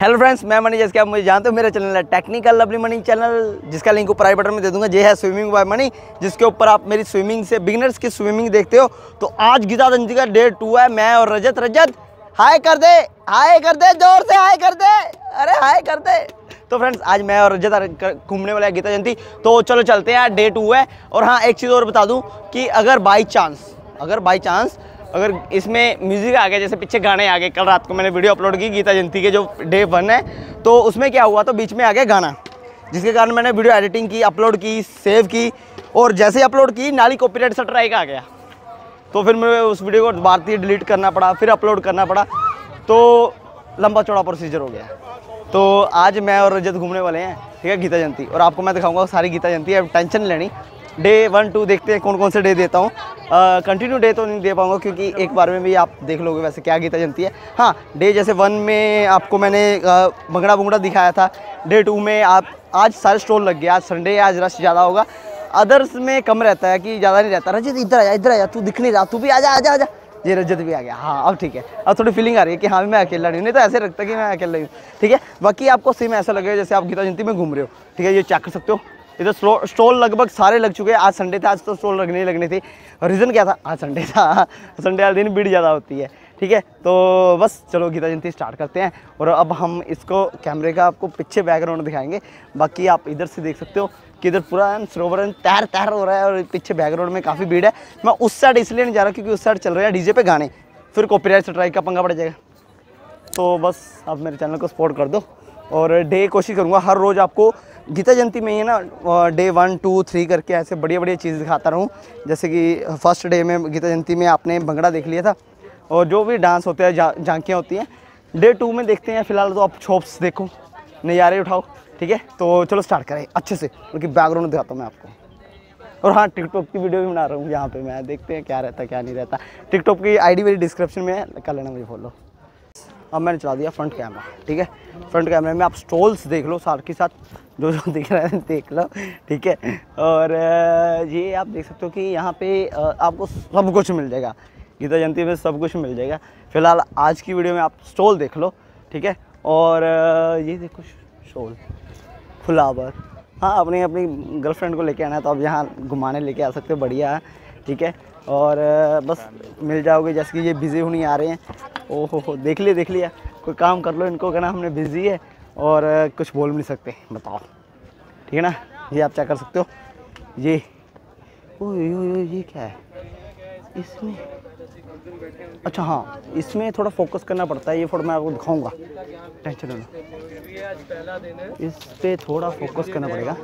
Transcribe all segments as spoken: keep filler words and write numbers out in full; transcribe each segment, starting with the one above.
Hello friends, मैं money. जैसे कि आप मुझे जानते हो, मेरा चैनल है टेक्निकल लवली मनी चैनल, जिसका लिंक ऊपर आई बटन में दे दूंगा। ये है स्विमिंग बाय मनी, जिसके ऊपर आप मेरी स्विमिंग से बिगिनर्स की स्विमिंग देखते हो। तो आज गीता जयंती का डे टू है। मैं और रजत रजत हाय कर दे, हाय कर दे, जोर से हाय कर दे, अरे हाय कर दे। तो फ्रेंड्स, आज मैं और रजत घूमने वाला है गीता जयंती। तो चलो चलते हैं, डे टू है। और हाँ, एक चीज़ और बता दूँ कि अगर बाई चांस अगर बाई चांस अगर इसमें म्यूज़िक आ गया, जैसे पीछे गाने आ गए, कल रात को मैंने वीडियो अपलोड की गीता जयंती के जो डे वन है, तो उसमें क्या हुआ, तो बीच में आ गया गाना, जिसके कारण मैंने वीडियो एडिटिंग की, अपलोड की, सेव की, और जैसे ही अपलोड की नाली कॉपीराइट स्ट्राइक आ गया। तो फिर मुझे उस वीडियो को भारतीय डिलीट करना पड़ा, फिर अपलोड करना पड़ा। तो लंबा चौड़ा प्रोसीजर हो गया। तो आज मैं और रजत घूमने वाले हैं, ठीक है, गीता जयंती। और आपको मैं दिखाऊंगा सारी गीता जयंती। अब टेंशन लेनी, डे वन टू देखते हैं कौन कौन से डे देता हूँ। कंटिन्यू डे तो नहीं दे पाऊँगा, क्योंकि एक बार में भी आप देख लोगे वैसे क्या गीता जयंती है। हाँ, डे जैसे वन में आपको मैंने भंगड़ा भुंगड़ा दिखाया था। डे टू में आप आज सारे स्टॉल लग गया। आज संडे है, आज रश ज़्यादा होगा। अदर्स में कम रहता है, कि ज़्यादा नहीं रहता। रजत इधर आया, इधर आया, तू दिख नहीं रहा, तू भी आजा आजा आजा। ये रजत भी आ गया। हाँ, अब ठीक है, अब थोड़ी फीलिंग आ रही है कि हाँ मैं अकेला नहीं हूँ। नहीं तो ऐसे लगता है कि मैं अकेला ही हूँ, ठीक है। बाकी आपको सेम ऐसा लगेगा जैसे आप गीता जयंती में घूम रहे हो, ठीक है। ये चेक कर सकते हो, इधर स्टॉल लगभग सारे लग चुके हैं। आज संडे था, आज तो स्टॉल लगने ही लगने थे। रीज़न क्या था, आज संडे था। संडे वाले दिन भीड़ ज़्यादा होती है, ठीक है। तो बस चलो गीता जयंती स्टार्ट करते हैं। और अब हम इसको कैमरे का आपको पीछे बैकग्राउंड दिखाएंगे। बाकी आप इधर से देख सकते हो कि इधर पूरा सरोवर तैर तैर हो रहा है, और पीछे बैकग्राउंड में काफ़ी भीड़ है। मैं उस साइड इसलिए नहीं जा रहा क्योंकि उस साइड चल रहा है डीजे पे गाने, फिर कॉपीराइट स्ट्राइक का पंगा पड़ जाएगा। तो बस आप मेरे चैनल को सपोर्ट कर दो। और डे कोशिश करूँगा हर रोज़ आपको गीता जयंती में ही ना डे वन टू थ्री करके ऐसे बढ़िया बढ़िया चीज़ दिखाता रहूँ। जैसे कि फर्स्ट डे में गीता जयंती में आपने भंगड़ा देख लिया था, और जो भी डांस होते हैं, जा, झांकियाँ होती हैं। डे टू में देखते हैं। फिलहाल तो आप शॉप्स देखो, नज़ारे उठाओ, ठीक है। तो चलो स्टार्ट करें अच्छे से, क्योंकि बैकग्राउंड दिखाता हूँ मैं आपको। और हाँ, टिकटॉक की वीडियो भी बना रहा हूँ यहाँ पे मैं, देखते हैं क्या रहता है क्या नहीं रहता। टिकटॉक की आईडी मेरी डिस्क्रिप्शन में है, कर लेना, मुझे फॉलो। अब मैंने चला दिया फ्रंट कैमरा, ठीक है। फ्रंट कैमरे में आप स्टॉल्स देख लो, साथ के साथ जो जो दिख रहा है देख लो, ठीक है। और ये आप देख सकते हो कि यहाँ पे आपको सब कुछ मिल जाएगा। गीता जयंती में सब कुछ मिल जाएगा। फिलहाल आज की वीडियो में आप स्टॉल देख लो, ठीक है। और ये देखो स्टॉल, फ्लावर। हाँ, अपनी अपनी गर्लफ्रेंड को लेके आना है तो आप यहाँ घुमाने लेके आ सकते हो, बढ़िया है, ठीक है। और बस मिल जाओगे। जैसे कि ये बिज़ी होनी आ रहे हैं, ओहो हो, देख लिया देख लिया। कोई काम कर लो इनको, कहना हमने बिज़ी है और कुछ बोल भी नहीं सकते, बताओ, ठीक है ना। ये आप चेक कर सकते हो। ये ओ ये क्या है इसमें? अच्छा हाँ, इसमें थोड़ा फोकस करना पड़ता है। ये फोटो मैं आपको दिखाऊंगा, टेंशन लो, इस पे थोड़ा फोकस करना पड़ेगा।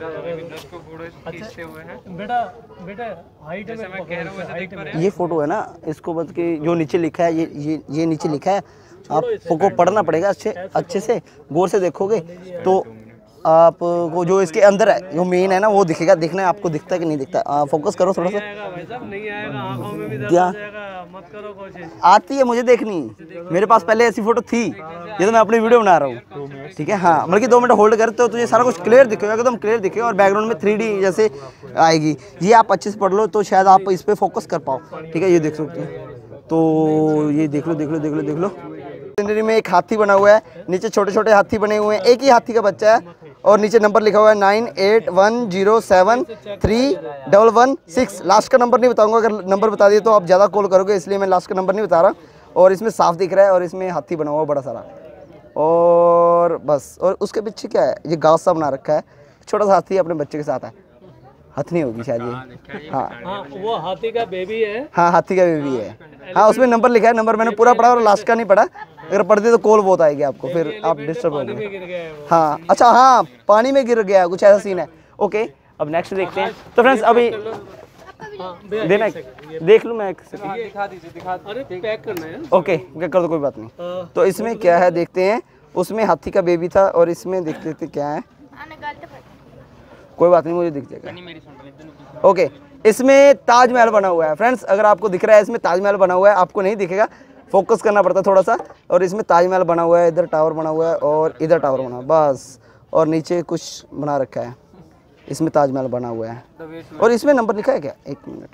बेटा बेटा हाइट में ये फोटो है ना, इसको बस के जो नीचे लिखा है, ये ये ये नीचे लिखा है, आपको पढ़ना पड़ेगा अच्छे अच्छे से, गौर से देखोगे तो आपको जो इसके अंदर है, जो मेन है ना, वो दिखेगा। देखना है आपको दिखता है कि नहीं दिखता। आ, फोकस करो थोड़ा सा। नहीं आएगा, आंखों में भी दर्द हो जाएगा, मत करो कोशिश। आती है, मुझे देखनी। मेरे पास पहले ऐसी फोटो थी, ये तो मैं अपनी वीडियो बना रहा हूँ, ठीक है। हाँ, बल्कि दो मिनट होल्ड करते हो तो ये सारा कुछ क्लियर दिखेगा, एकदम क्लियर दिखेगा। और बैकग्राउंड में थ्री डी जैसे आएगी। ये आप अच्छे से पढ़ लो तो शायद आप इस पर फोकस कर पाओ, ठीक है। ये देख सकते हो, तो ये देख लो देख लो देख लो देख लो। सीनरी में एक हाथी बना हुआ है, नीचे छोटे छोटे हाथी बने हुए हैं। एक ही हाथी का बच्चा है, और नीचे नंबर लिखा हुआ है nine eight one zero seven three double one six. Last का नंबर नहीं बताऊंगा, अगर नंबर बता दिए तो आप ज़्यादा कॉल करोगे, इसलिए मैं लास्ट का नंबर नहीं बता रहा। और इसमें साफ दिख रहा है, और इसमें हाथी बना हुआ है बड़ा सारा। और बस, और उसके पीछे क्या है, ये गाँव सा बना रखा है, छोटा सा हाथी अपने बच्चे के साथ है। हथनी होगी शायद ये, हाँ हाँ, वो हाथी का बेबी है। हाँ, हाथी का बेबी है। हाँ, उसमें नंबर लिखा है, नंबर मैंने पूरा पढ़ा और लास्ट का नहीं पढ़ा। अगर पढ़ते तो कॉल बहुत आएगी आपको, फिर आप डिस्टर्ब हो गए। हाँ, अच्छा हाँ, पानी में गिर गया, कुछ ऐसा सीन है। ओके, अब नेक्स्ट देखते हैं। तो फ्रेंड्स अभी देना, देख लूँ मैं, दिखा दीजिए, दिखा। अरे पैक करना है। ओके, कर दो, कोई बात नहीं। तो इसमें क्या है देखते हैं। उसमें हाथी का बेबी था, और इसमें देख लेते क्या है। कोई बात नहीं, मुझे दिख जाएगा। ओके, इसमें ताजमहल बना हुआ है फ्रेंड्स। अगर आपको दिख रहा है इसमें ताजमहल बना हुआ है, आपको नहीं दिखेगा, फोकस करना पड़ता है थोड़ा सा। और इसमें ताजमहल बना हुआ है, इधर टावर बना हुआ है, और इधर टावर बना हुआ है, बस। और नीचे कुछ बना रखा है, इसमें ताजमहल बना हुआ है। और इसमें नंबर लिखा है क्या? एक मिनट,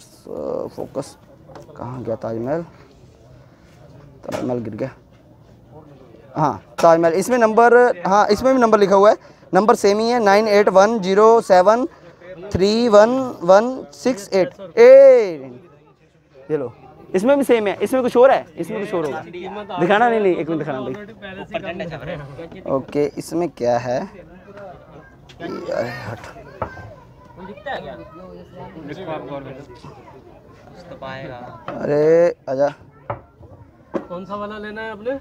फोकस कहाँ गया? ताजमहल, ताजमहल गिर गया। हाँ ताजमहल, इसमें नंबर, हाँ इसमें भी नंबर लिखा हुआ है, नंबर सेम ही है, nine eight one zero seven three one one six eight ए ये लो, इसमें भी सेम है, इसमें कुछ और है, इसमें कुछ और होगा, दिखाना नहीं नहीं एक मिनट दिखाना भाई। ओके इसमें क्या है, अरे हट अरे आजा, कौन सा वाला लेना है आपने?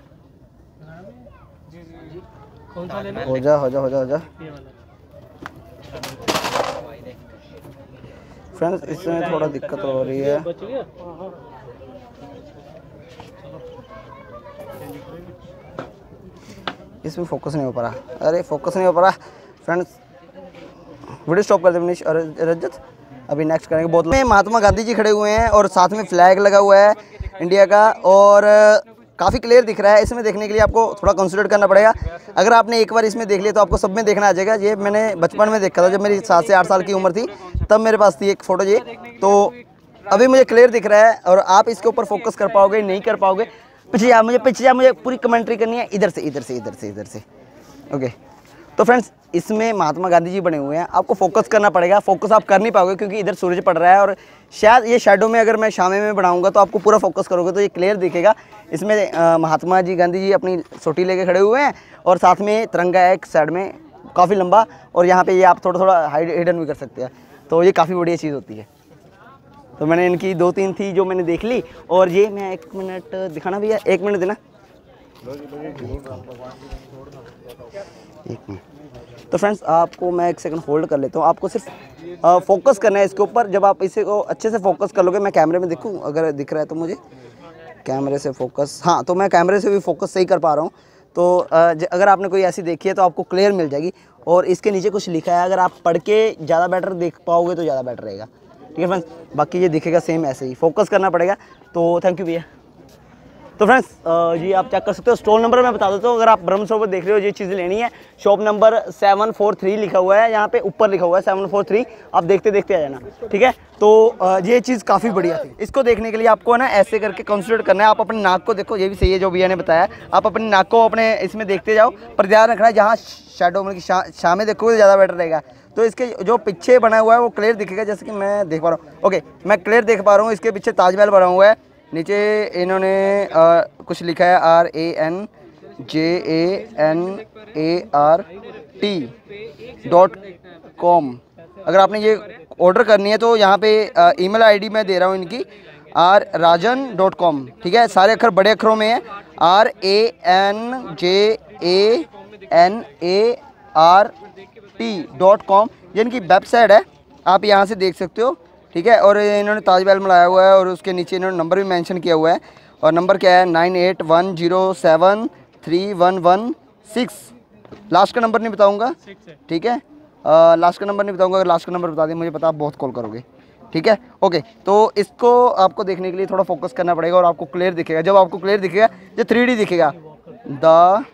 कौन सा लेना है? हो जा हो जा हो जा हो जा ये वाला। फ्रेंड्स इसमें थोड़ा दिक्कत हो रही है, बच गया? हाँ, हाँ। इसमें फोकस नहीं हो पा रहा, अरे फोकस नहीं हो पा रहा फ्रेंड्स, वीडियो स्टॉप कर दे मनीष और रजत, अभी नेक्स्ट करेंगे। बहुत में महात्मा गांधी जी खड़े हुए हैं और साथ में फ्लैग लगा हुआ है इंडिया का, और काफ़ी क्लियर दिख रहा है। इसमें देखने के लिए आपको थोड़ा कंसिडर करना पड़ेगा, अगर आपने एक बार इसमें देख लिया तो आपको सब में देखना आ जाएगा। ये मैंने बचपन में देखा था, जब मेरी सात से आठ साल की उम्र थी तब मेरे पास थी एक फ़ोटो ये, तो अभी मुझे क्लियर दिख रहा है और आप इसके ऊपर फोकस कर पाओगे नहीं कर पाओगे। पीछे जा मुझे पीछे जा मुझे पूरी कमेंट्री करनी है, इधर से इधर से इधर से इधर से ओके। तो फ्रेंड्स इसमें महात्मा गांधी जी बने हुए हैं, आपको फोकस करना पड़ेगा, फोकस आप कर नहीं पाओगे क्योंकि इधर सूरज पड़ रहा है और शायद ये शैडो में अगर मैं शामे में बनाऊंगा तो आपको पूरा फोकस करोगे तो ये क्लियर दिखेगा। इसमें आ, महात्मा जी गांधी जी अपनी सोटी लेके खड़े हुए हैं और साथ में तिरंगा है एक साइड में काफ़ी लंबा, और यहाँ पे ये आप थोड़ा थोड़ा हाइड हिडन भी कर सकते हैं, तो ये काफ़ी बढ़िया चीज़ होती है। तो मैंने इनकी दो तीन थी जो मैंने देख ली, और ये मैं एक मिनट दिखाना भैया, एक मिनट देना एक मिनट। तो फ्रेंड्स आपको मैं एक सेकंड होल्ड कर लेता हूँ, आपको सिर्फ आ, फोकस करना है इसके ऊपर। जब आप इसे को अच्छे से फोकस कर लोगे, मैं कैमरे में दिखूँ अगर दिख रहा है तो मुझे कैमरे से फोकस, हाँ तो मैं कैमरे से भी फोकस सही कर पा रहा हूँ। तो आ, अगर आपने कोई ऐसी देखी है तो आपको क्लियर मिल जाएगी, और इसके नीचे कुछ लिखा है, अगर आप पढ़ के ज़्यादा बेटर देख पाओगे तो ज़्यादा बेटर रहेगा, ठीक है फ्रेंड्स। बाकी ये दिखेगा सेम ऐसे ही, फोकस करना पड़ेगा। तो थैंक यू भैया। तो फ्रेंड्स जी आप चेक कर सकते हो, स्टॉल नंबर मैं बता देता हूँ, अगर आप ब्रह्म सरोवर देख रहे हो ये चीज़ लेनी है, shop number seven four three लिखा हुआ है, यहाँ पे ऊपर लिखा हुआ है सेवन फोर थ्री, आप देखते देखते आ जाना, ठीक है। तो ये चीज़ काफ़ी बढ़िया थी। इसको देखने के लिए आपको ना ऐसे करके कंसिडर करना है, आप अपने नाक को देखो, ये भी सही है जो भैया ने बताया, आप अपने नाक को अपने इसमें देखते जाओ, पर ध्यान रखना है जहाँ शेडो मतलब शा, शाम में देखोगे तो ज़्यादा बेटर रहेगा। तो इसके जो पीछे बना हुआ है वो क्लियर दिखेगा, जैसे कि मैं देख पा रहा हूँ, ओके मैं क्लियर देख पा रहा हूँ। इसके पीछे ताजमहल बना हुआ है, नीचे इन्होंने आ, कुछ लिखा है R A N J A N A R T dot com. अगर आपने ये ऑर्डर करनी है तो यहाँ पे ईमेल आईडी मैं दे रहा हूँ इनकी, आर राजन डॉट कॉम, ठीक है। सारे अक्षर बड़े अक्षरों में है, R A N J A N A R T dot com, ये इनकी वेबसाइट है, आप यहाँ से देख सकते हो, ठीक है। और इन्होंने ताजमहल बनाया हुआ है और उसके नीचे इन्होंने नंबर भी मेंशन किया हुआ है, और नंबर क्या है nine eight one zero seven three one one six. Last का नंबर नहीं बताऊंगा, ठीक है, लास्ट का नंबर नहीं बताऊंगा, अगर लास्ट का नंबर बता दें मुझे पता आप बहुत कॉल करोगे, ठीक है ओके। तो इसको आपको देखने के लिए थोड़ा फोकस करना पड़ेगा और आपको क्लियर दिखेगा। जब आपको क्लियर दिखेगा जो थ्री डी दिखेगा, द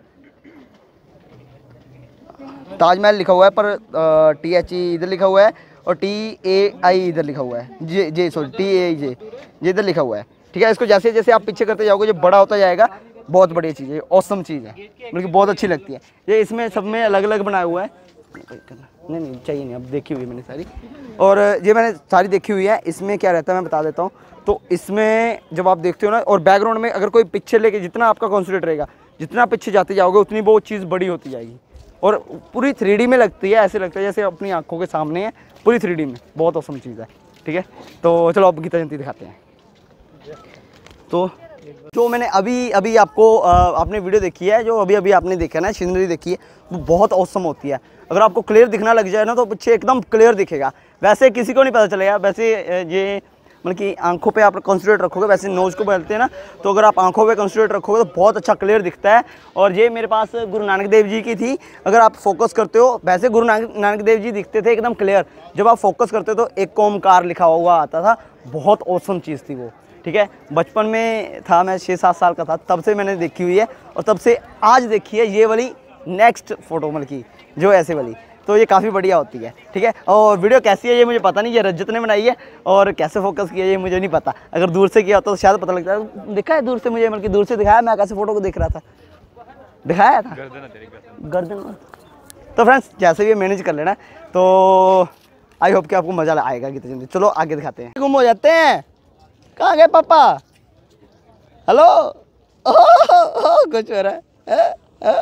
ताजमहल लिखा हुआ है पर टी एच ई इधर लिखा हुआ है और टी ए आई इधर लिखा हुआ है, जे जे सॉरी टी ए जे ये इधर लिखा हुआ है, ठीक है। इसको जैसे जैसे आप पीछे करते जाओगे जो बड़ा होता जाएगा, बहुत बढ़िया चीज़ है, ऑसम चीज़ है, मतलब बहुत अच्छी लगती है ये। इसमें सब में अलग अलग बनाया हुआ है, नहीं नहीं चाहिए नहीं, अब देखी हुई है मैंने सारी, और ये मैंने सारी देखी हुई है। इसमें क्या रहता है मैं बता देता हूँ। तो इसमें जब आप देखते हो ना, और बैकग्राउंड में अगर कोई पिक्चर लेके, जितना आपका कॉन्सेंट्रेट रहेगा, जितना पीछे जाते जाओगे उतनी वो चीज़ बड़ी होती जाएगी, और पूरी थ्री डी में लगती है, ऐसे लगता है जैसे अपनी आंखों के सामने है, पूरी थ्री डी में, बहुत औसम चीज़ है, ठीक है। तो चलो अब गीता जयंती दिखाते हैं। तो जो मैंने अभी अभी आपको आपने वीडियो देखी है, जो अभी अभी आपने देखा ना सीनरी देखी है, वो बहुत औसम होती है। अगर आपको क्लियर दिखना लग जाए ना तो पीछे एकदम क्लियर दिखेगा, वैसे किसी को नहीं पता चलेगा। वैसे ये मतलब कि आंखों पे आप कंसंट्रेट रखोगे, वैसे नोज़ को बोलते हैं ना, तो अगर आप आंखों पे कंसंट्रेट रखोगे तो बहुत अच्छा क्लियर दिखता है। और ये मेरे पास गुरु नानक देव जी की थी, अगर आप फोकस करते हो, वैसे गुरु नानक नानक देव जी दिखते थे एकदम क्लियर, जब आप फोकस करते हो तो एक ओमकार लिखा हुआ आता था, बहुत औसम चीज़ थी वो, ठीक है। बचपन में था मैं, छः सात साल का था, तब से मैंने देखी हुई है, और तब से आज देखी है ये वाली नेक्स्ट फोटो मतलब की जो ऐसे वाली, तो ये काफ़ी बढ़िया होती है, ठीक है। और वीडियो कैसी है ये मुझे पता नहीं, ये रजत ने बनाई है, और कैसे फोकस किया ये मुझे नहीं पता, अगर दूर से किया तो शायद पता लगता है। दिखा है दूर से मुझे, मतलब दूर से दिखाया, मैं कैसे फ़ोटो को देख रहा था, दिखाया था गर्दन। तो फ्रेंड्स जैसे भी मैनेज कर लेना, तो आई होप कि आपको मजा आएगा गीता जयंती। चलो आगे दिखाते हैं। गुम हो जाते हैं, कहाँ गए पापा? हेलो, कुछ हो रहा है,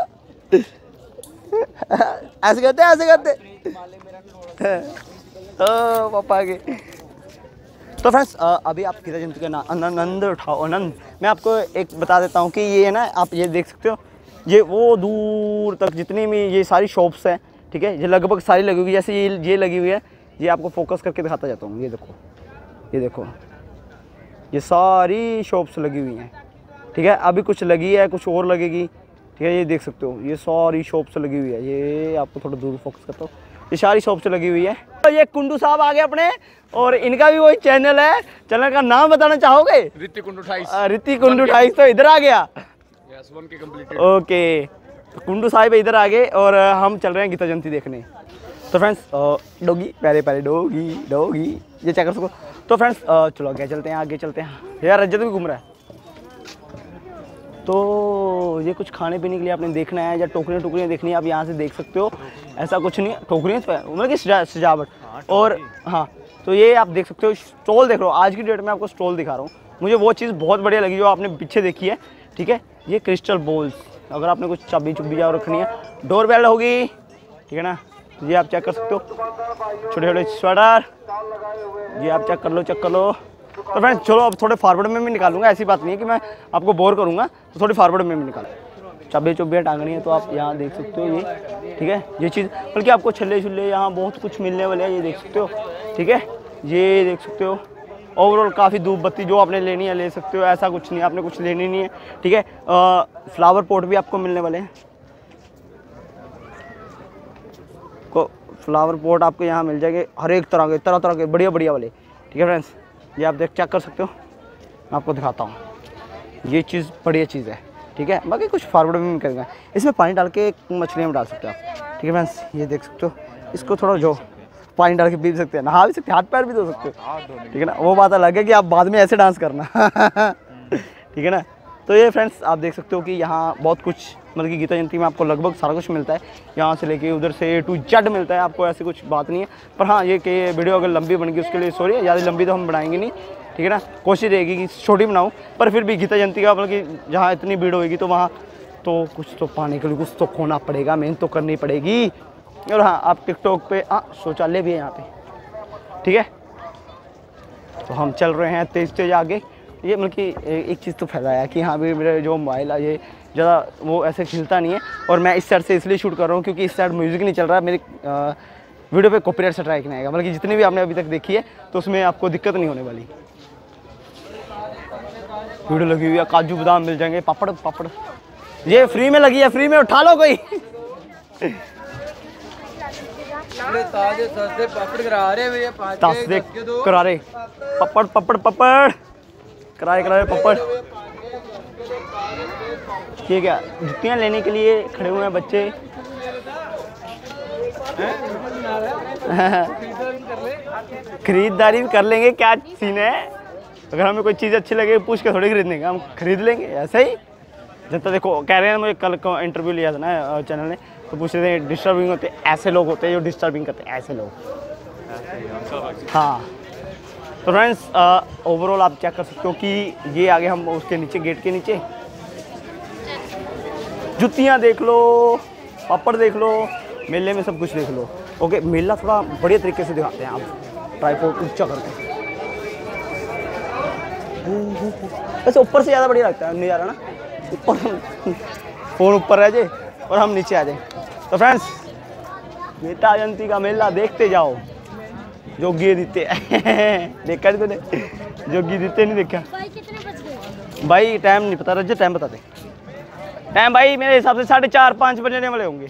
ऐसे करते ऐसे करते ओ पापा आगे। तो फ्रेंड्स अभी आप गीता जयंती का आनंद उठाओ, आनंद। मैं आपको एक बता देता हूँ कि ये है ना, आप ये देख सकते हो, ये वो दूर तक जितनी भी ये सारी शॉप्स हैं, ठीक है, ये लगभग सारी लगी हुई है। जैसे ये ये लगी हुई है, ये आपको फोकस करके दिखाता जाता हूँ। ये देखो, ये देखो, ये सारी शॉप्स लगी हुई हैं, ठीक है। अभी कुछ लगी है, कुछ और लगेगी, ठीक है। ये देख सकते हो, ये सारी शॉप्स लगी हुई है। ये आपको थोड़ा दूर फोकस करता हूँ, ये सारी शॉप्स लगी हुई है। तो ये कुंडू साहब आ गए अपने, और इनका भी वही चैनल है। चैनल का नाम बताना चाहोगे? ऋतिक कुंडू अठाईस। ऋतिक कुंडू अठाईस तो इधर आ गया। यस, वन के कंप्लीटेड। ओके, तो कुंडू साहिब इधर आ गए और हम चल रहे हैं गीता जयंती देखने। तो फ्रेंड्स डोगी, प्यारे प्यारे डोगी डोगी, ये चेक कर सको। तो फ्रेंड्स चलो आगे चलते हैं, आगे चलते हैं। यार रजत भी घूम रहा है। तो ये कुछ खाने पीने के लिए आपने देखना है या टोकरियाँ टोकरियाँ देखनी है, आप यहाँ से देख सकते हो। ऐसा कुछ नहीं, टोकरियाँ तो है, मतलब कि सजा, सजावट। और हाँ, तो ये आप देख सकते हो, स्टॉल देख रहे हो। आज की डेट में आपको स्टॉल दिखा रहा हूँ। मुझे वो चीज़ बहुत बढ़िया लगी जो आपने पीछे देखी है, ठीक है। ये क्रिस्टल बॉल्स, अगर आपने कुछ चाबी चुब्बी जाओ रखनी है, डोर बेल होगी, ठीक है ना। ये आप चेक कर सकते हो, छोटे छोटे स्वेटर, ये आप चेक कर लो, चेक कर लो। तो फ्रेंड्स चलो अब थोड़े फॉरवर्ड में भी निकालूंगा, ऐसी बात नहीं है कि मैं आपको बोर करूंगा, तो थोड़ी फॉरवर्ड में भी निकालूँ। चाबी चुब्बियाँ टांगनी है तो आप यहाँ देख सकते हो, ये ठीक है। ये चीज़ बल्कि आपको छल्ले छुल्ले यहाँ बहुत कुछ मिलने वाले हैं, ये देख सकते हो, ठीक है। ये देख सकते हो, ओवरऑल काफ़ी धूप बत्ती जो आपने लेनी है ले सकते हो, ऐसा कुछ नहीं, आपने कुछ लेनी नहीं है, ठीक है। फ्लावर पॉट भी आपको मिलने वाले हैं, को फ्लावर पॉट आपको यहाँ मिल जाएंगे हर एक तरह के, तरह तरह के बढ़िया बढ़िया वाले, ठीक है फ्रेंड्स। ये आप देख चेक कर सकते हो, मैं आपको दिखाता हूँ। ये चीज़ बढ़िया चीज़ है, ठीक है। बाकी कुछ फॉरवर्ड में करेंगे, इसमें पानी डाल के मछलियाँ में डाल सकते हो आप, ठीक है फ्रेंड्स। ये देख सकते हो, इसको थोड़ा जो पानी डाल के पी सकते हैं, नहा भी सकते हैं, हाथ पैर भी धो सकते हो, ठीक है ना। वो बात अलग है कि आप बाद में ऐसे डांस करना ठीक है ना। तो ये फ्रेंड्स आप देख सकते हो कि यहाँ बहुत कुछ, मतलब कि गीता जयंती में आपको लगभग सारा कुछ मिलता है, यहाँ से लेके उधर से ए टू जेड मिलता है आपको, ऐसी कुछ बात नहीं है। पर हाँ, ये कि वीडियो अगर लंबी बन गई उसके लिए सॉरी, ज़्यादा लंबी तो हम बनाएंगे नहीं, ठीक है ना। कोशिश रहेगी कि छोटी बनाऊँ, पर फिर भी गीता जयंती का मतलब कि जहाँ इतनी भीड़ होगी तो वहाँ तो कुछ तो पाने के लिए कुछ तो खोना पड़ेगा, मेहनत तो करनी पड़ेगी। और हाँ, आप टिकटॉक पे, हाँ शौचालय भी है यहाँ पे, ठीक है। तो हम चल रहे हैं तेज तेज आगे। ये मतलब कि एक चीज़ तो फायदा है कि हाँ भी मेरे जो मोबाइल है ये ज़्यादा वो ऐसे खिलता नहीं है, और मैं इस साइड से इसलिए शूट कर रहा हूँ क्योंकि इस साइड म्यूज़िक नहीं चल रहा है। मेरी आ, वीडियो पे कॉपीराइट स्ट्राइक नहीं आएगा, मतलब कि जितनी भी आपने अभी तक देखी है तो उसमें आपको दिक्कत नहीं होने वाली। वीडियो लगी हुई है, काजू बादाम मिल जाएंगे, पापड़ पापड़ ये फ्री में लगी है, फ्री में उठा लो कोई ताजे सस्ते पापड़ करा रहे भैया, पाँच ताजे करारे पपड़ पपड़ पपड़ करारे करारे पपड़। ठीक है, जुतियाँ लेने के लिए खड़े हुए हैं बच्चे खरीदारी भी कर लेंगे, क्या सीन है। अगर हमें कोई चीज़ अच्छी लगे पूछ के थोड़ी खरीद लेंगे, हम खरीद लेंगे ऐसे ही। जनता देखो कह रहे हैं, मुझे कल इंटरव्यू लिया था ना चैनल ने, तो पूछ रहे थे डिस्टर्बिंग होते ऐसे लोग होते हैं जो डिस्टर्बिंग करते हैं, ऐसे लोग। हाँ तो फ्रेंड्स ओवरऑल आप चेक कर सकते हो कि ये आगे हम उसके नीचे गेट के नीचे जुतियाँ देख लो, पापड़ देख लो, मेले में सब कुछ देख लो। ओके, मेला थोड़ा बढ़िया तरीके से दिखाते हैं आप, ट्राइपॉड ऊंचा करके। वैसे ऊपर से ज़्यादा बढ़िया लगता है नज़ारा ना, ऊपर फोन ऊपर रह जाए और हम नीचे आ जाए। तो फ्रेंड्स गीता जयंती का मेला देखते जाओ। जोगी दिते देखा नहीं तूने? जोगी दिते नहीं देखा भाई? कितने बज गए भाई? टाइम नहीं पता, रज्जे टाइम बता दे। टाइम भाई मेरे हिसाब से साढ़े चार पाँच बजने वाले होंगे।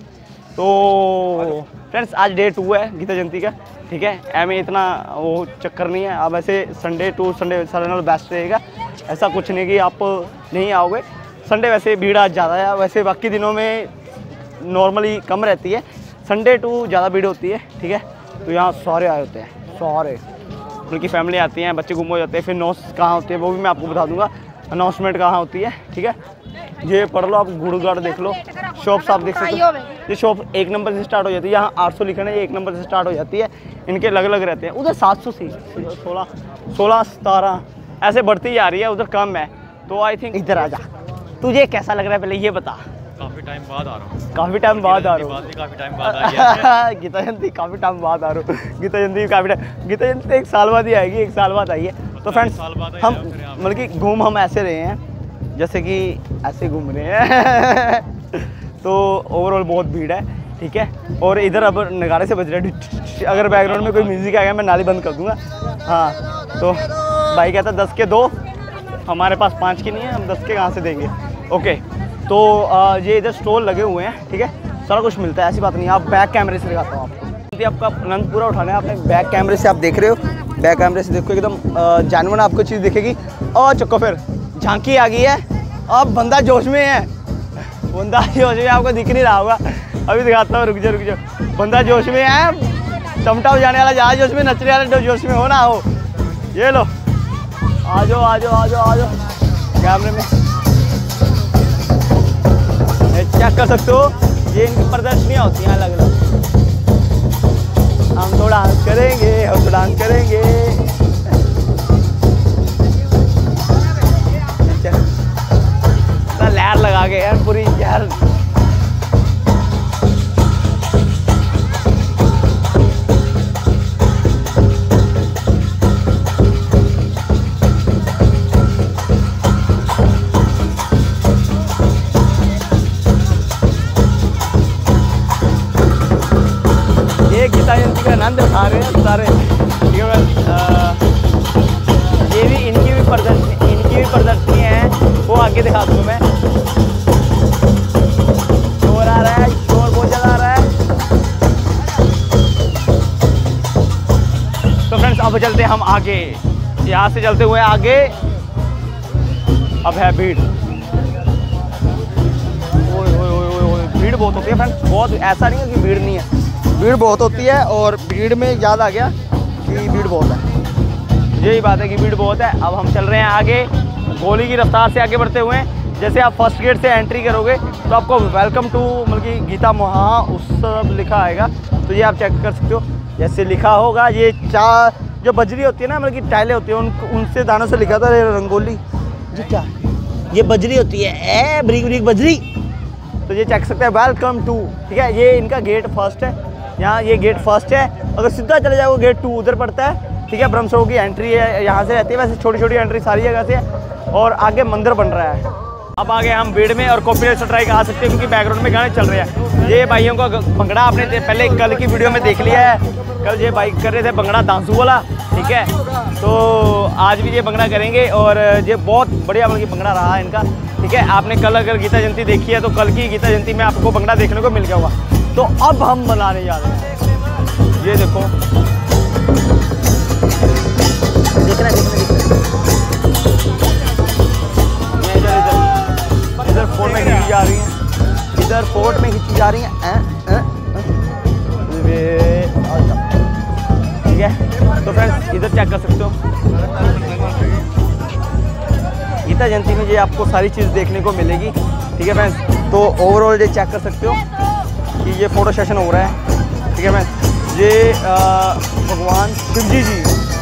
तो फ्रेंड्स आज डे टू है गीता जयंती का, ठीक है। एम इतना वो चक्कर नहीं है। अब ऐसे संडे टू संडे सारे नाल बेस्ट रहेगा, ऐसा कुछ नहीं कि आप नहीं आओगे। संडे वैसे भीड़ आज ज़्यादा है, वैसे बाकी दिनों में नॉर्मली कम रहती है, संडे टू ज़्यादा भीड़ होती है, ठीक है। तो यहाँ सारे आए होते हैं, सारे उनकी फैमिली आती हैं, बच्चे गुम हो जाते हैं। फिर नोस कहाँ होते हैं वो भी मैं आपको बता दूंगा, अनाउंसमेंट कहाँ होती है, ठीक है। ये पढ़ लो आप, गुड़गाड़ देख लो, शॉप्स आप देख सकते हो। ये शॉप एक नंबर से स्टार्ट हो जाती है, यहाँ आठ सौ लिखा है, ये एक नंबर से स्टार्ट हो जाती है। इनके अलग अलग रहते हैं। उधर सात सौ से सोलह सोलह सतारह ऐसे बढ़ती जा रही है, उधर कम है। तो आई थिंक इधर आ जा। तुझे कैसा लग रहा है पहले ये बता। काफी टाइम बाद आ रहा हूँ। काफी टाइम बाद आ रहा हूँ। काफी टाइम बाद आई है। गीता जयंती काफी टाइम बाद आ रहा हूँ। गीता जयंती काफी टाइम, गीता जयंती एक साल बाद ही आएगी, एक साल बाद आई है। तो फ्रेंड्स हम मतलब कि घूम हम ऐसे रहे हैं जैसे कि ऐसे घूम रहे हैं। तो ओवरऑल बहुत भीड़ है, ठीक है। और इधर अब नगाड़े से बज रहे हैं। अगर बैकग्राउंड में कोई म्यूजिक आ गया मैं नाली बंद कर दूंगा। हाँ, तो भाई कहता दस के दो, हमारे पास पाँच की नहीं है, हम दस के कहाँ से देंगे। ओके, तो आ, ये इधर स्टॉल लगे हुए हैं, ठीक है, सारा कुछ मिलता है, ऐसी बात नहीं है। आप बैक कैमरे से दिखाता हूँ आपको। आपका आनंद पूरा उठाना है आपने। बैक कैमरे से आप देख रहे हो, बैक कैमरे से देखो एकदम जानवर आपको चीज़ दिखेगी। और चक्को फिर झांकी आ गई है, अब बंदा जोश में है। बंदा जोश में आपको दिख नहीं रहा होगा, अभी दिखाता हूँ, रुक जाओ रुक जाओ। बंदा जोश में है, चमटा बजाने वाला जहाँ जोश में, नचने वाले जोश में हो ना हो। ये लो, आ जाओ आ जाओ आ जाओ आ जाओ कैमरे में चेक कर सकते हो। ये इनकी प्रदर्शनियाँ होती हैं अलग अलग। हम तो डांस करेंगे, हम तो डांस करेंगे। इतना लहर लगा के यार पूरी यार। गीता जयंती का आनंद उठा रहे हैं सारे। ये भी इनकी भी प्रदर्शनी इनकी भी प्रदर्शनी है, वो आगे दिखा दूँ मैं। शोर आ रहा है, शोर बहुत ज़्यादा आ रहा है। तो फ्रेंड्स अब चलते हैं हम आगे, यहाँ से चलते हुए आगे। अब है भीड़, ओए ओए ओए ओए भीड़ बहुत होती है फ्रेंड्स, बहुत। ऐसा नहीं है कि भीड़ नहीं है, भीड़ बहुत होती है। और भीड़ में याद आ गया कि भीड़ बहुत है, यही बात है कि भीड़ बहुत है। अब हम चल रहे हैं आगे, गोली की रफ्तार से आगे बढ़ते हुए। जैसे आप फर्स्ट गेट से एंट्री करोगे तो आपको वेलकम टू मतलब कि गीता महोत्सव लिखा आएगा, तो ये आप चेक कर सकते हो। जैसे लिखा होगा, ये चार जो बजरी होती है ना, मतलब कि टाइलें होती हैं, उन उनसे दानों से लिखा था रंगोली। जी क्या ये बजरी होती है, ए बरीक बरीक बजरी। तो ये चेक सकते हैं, वेलकम टू, ठीक है। ये इनका गेट फर्स्ट है, यहाँ ये गेट फर्स्ट है। अगर सीधा चले जाओ गेट टू उधर पड़ता है, ठीक है। ब्रह्मसरोवर की एंट्री है, यहाँ से रहती है। वैसे छोटी छोटी एंट्री सारी जगह से है। और आगे मंदिर बन रहा है। अब आगे हम भीड़ में और कॉपीराइट स्ट्राइक आ सकते हैं क्योंकि बैकग्राउंड में गाने चल रहे हैं। ये भाइयों का भंगड़ा आपने पहले कल की वीडियो में देख लिया है। कल ये भाई कर रहे थे भंगड़ा दांसू वाला, ठीक है। तो आज भी ये भंगड़ा करेंगे और ये बहुत बढ़िया मतलब कि भंगड़ा रहा है इनका, ठीक है। आपने कल अगर गीता जयंती देखी है तो कल की गीता जयंती में आपको भंगड़ा देखने को मिल गया होगा। तो अब हम बनाने जा रहे हैं, ये देखो, देखना देखना देखना। इधर इधर फोर्ट में खींची जा रही हैं, इधर फोर्ट में खींची जा रही हैं, ठीक है। तो फ्रेंड्स इधर चेक कर सकते हो, गीता जयंती में ये आपको सारी चीज़ देखने को मिलेगी, ठीक है फ्रेंड्स। तो ओवरऑल ये चेक कर सकते हो कि ये फोटो सेशन हो रहा है, ठीक है फ्रेंड्स। ये आ, भगवान शिव जी जी,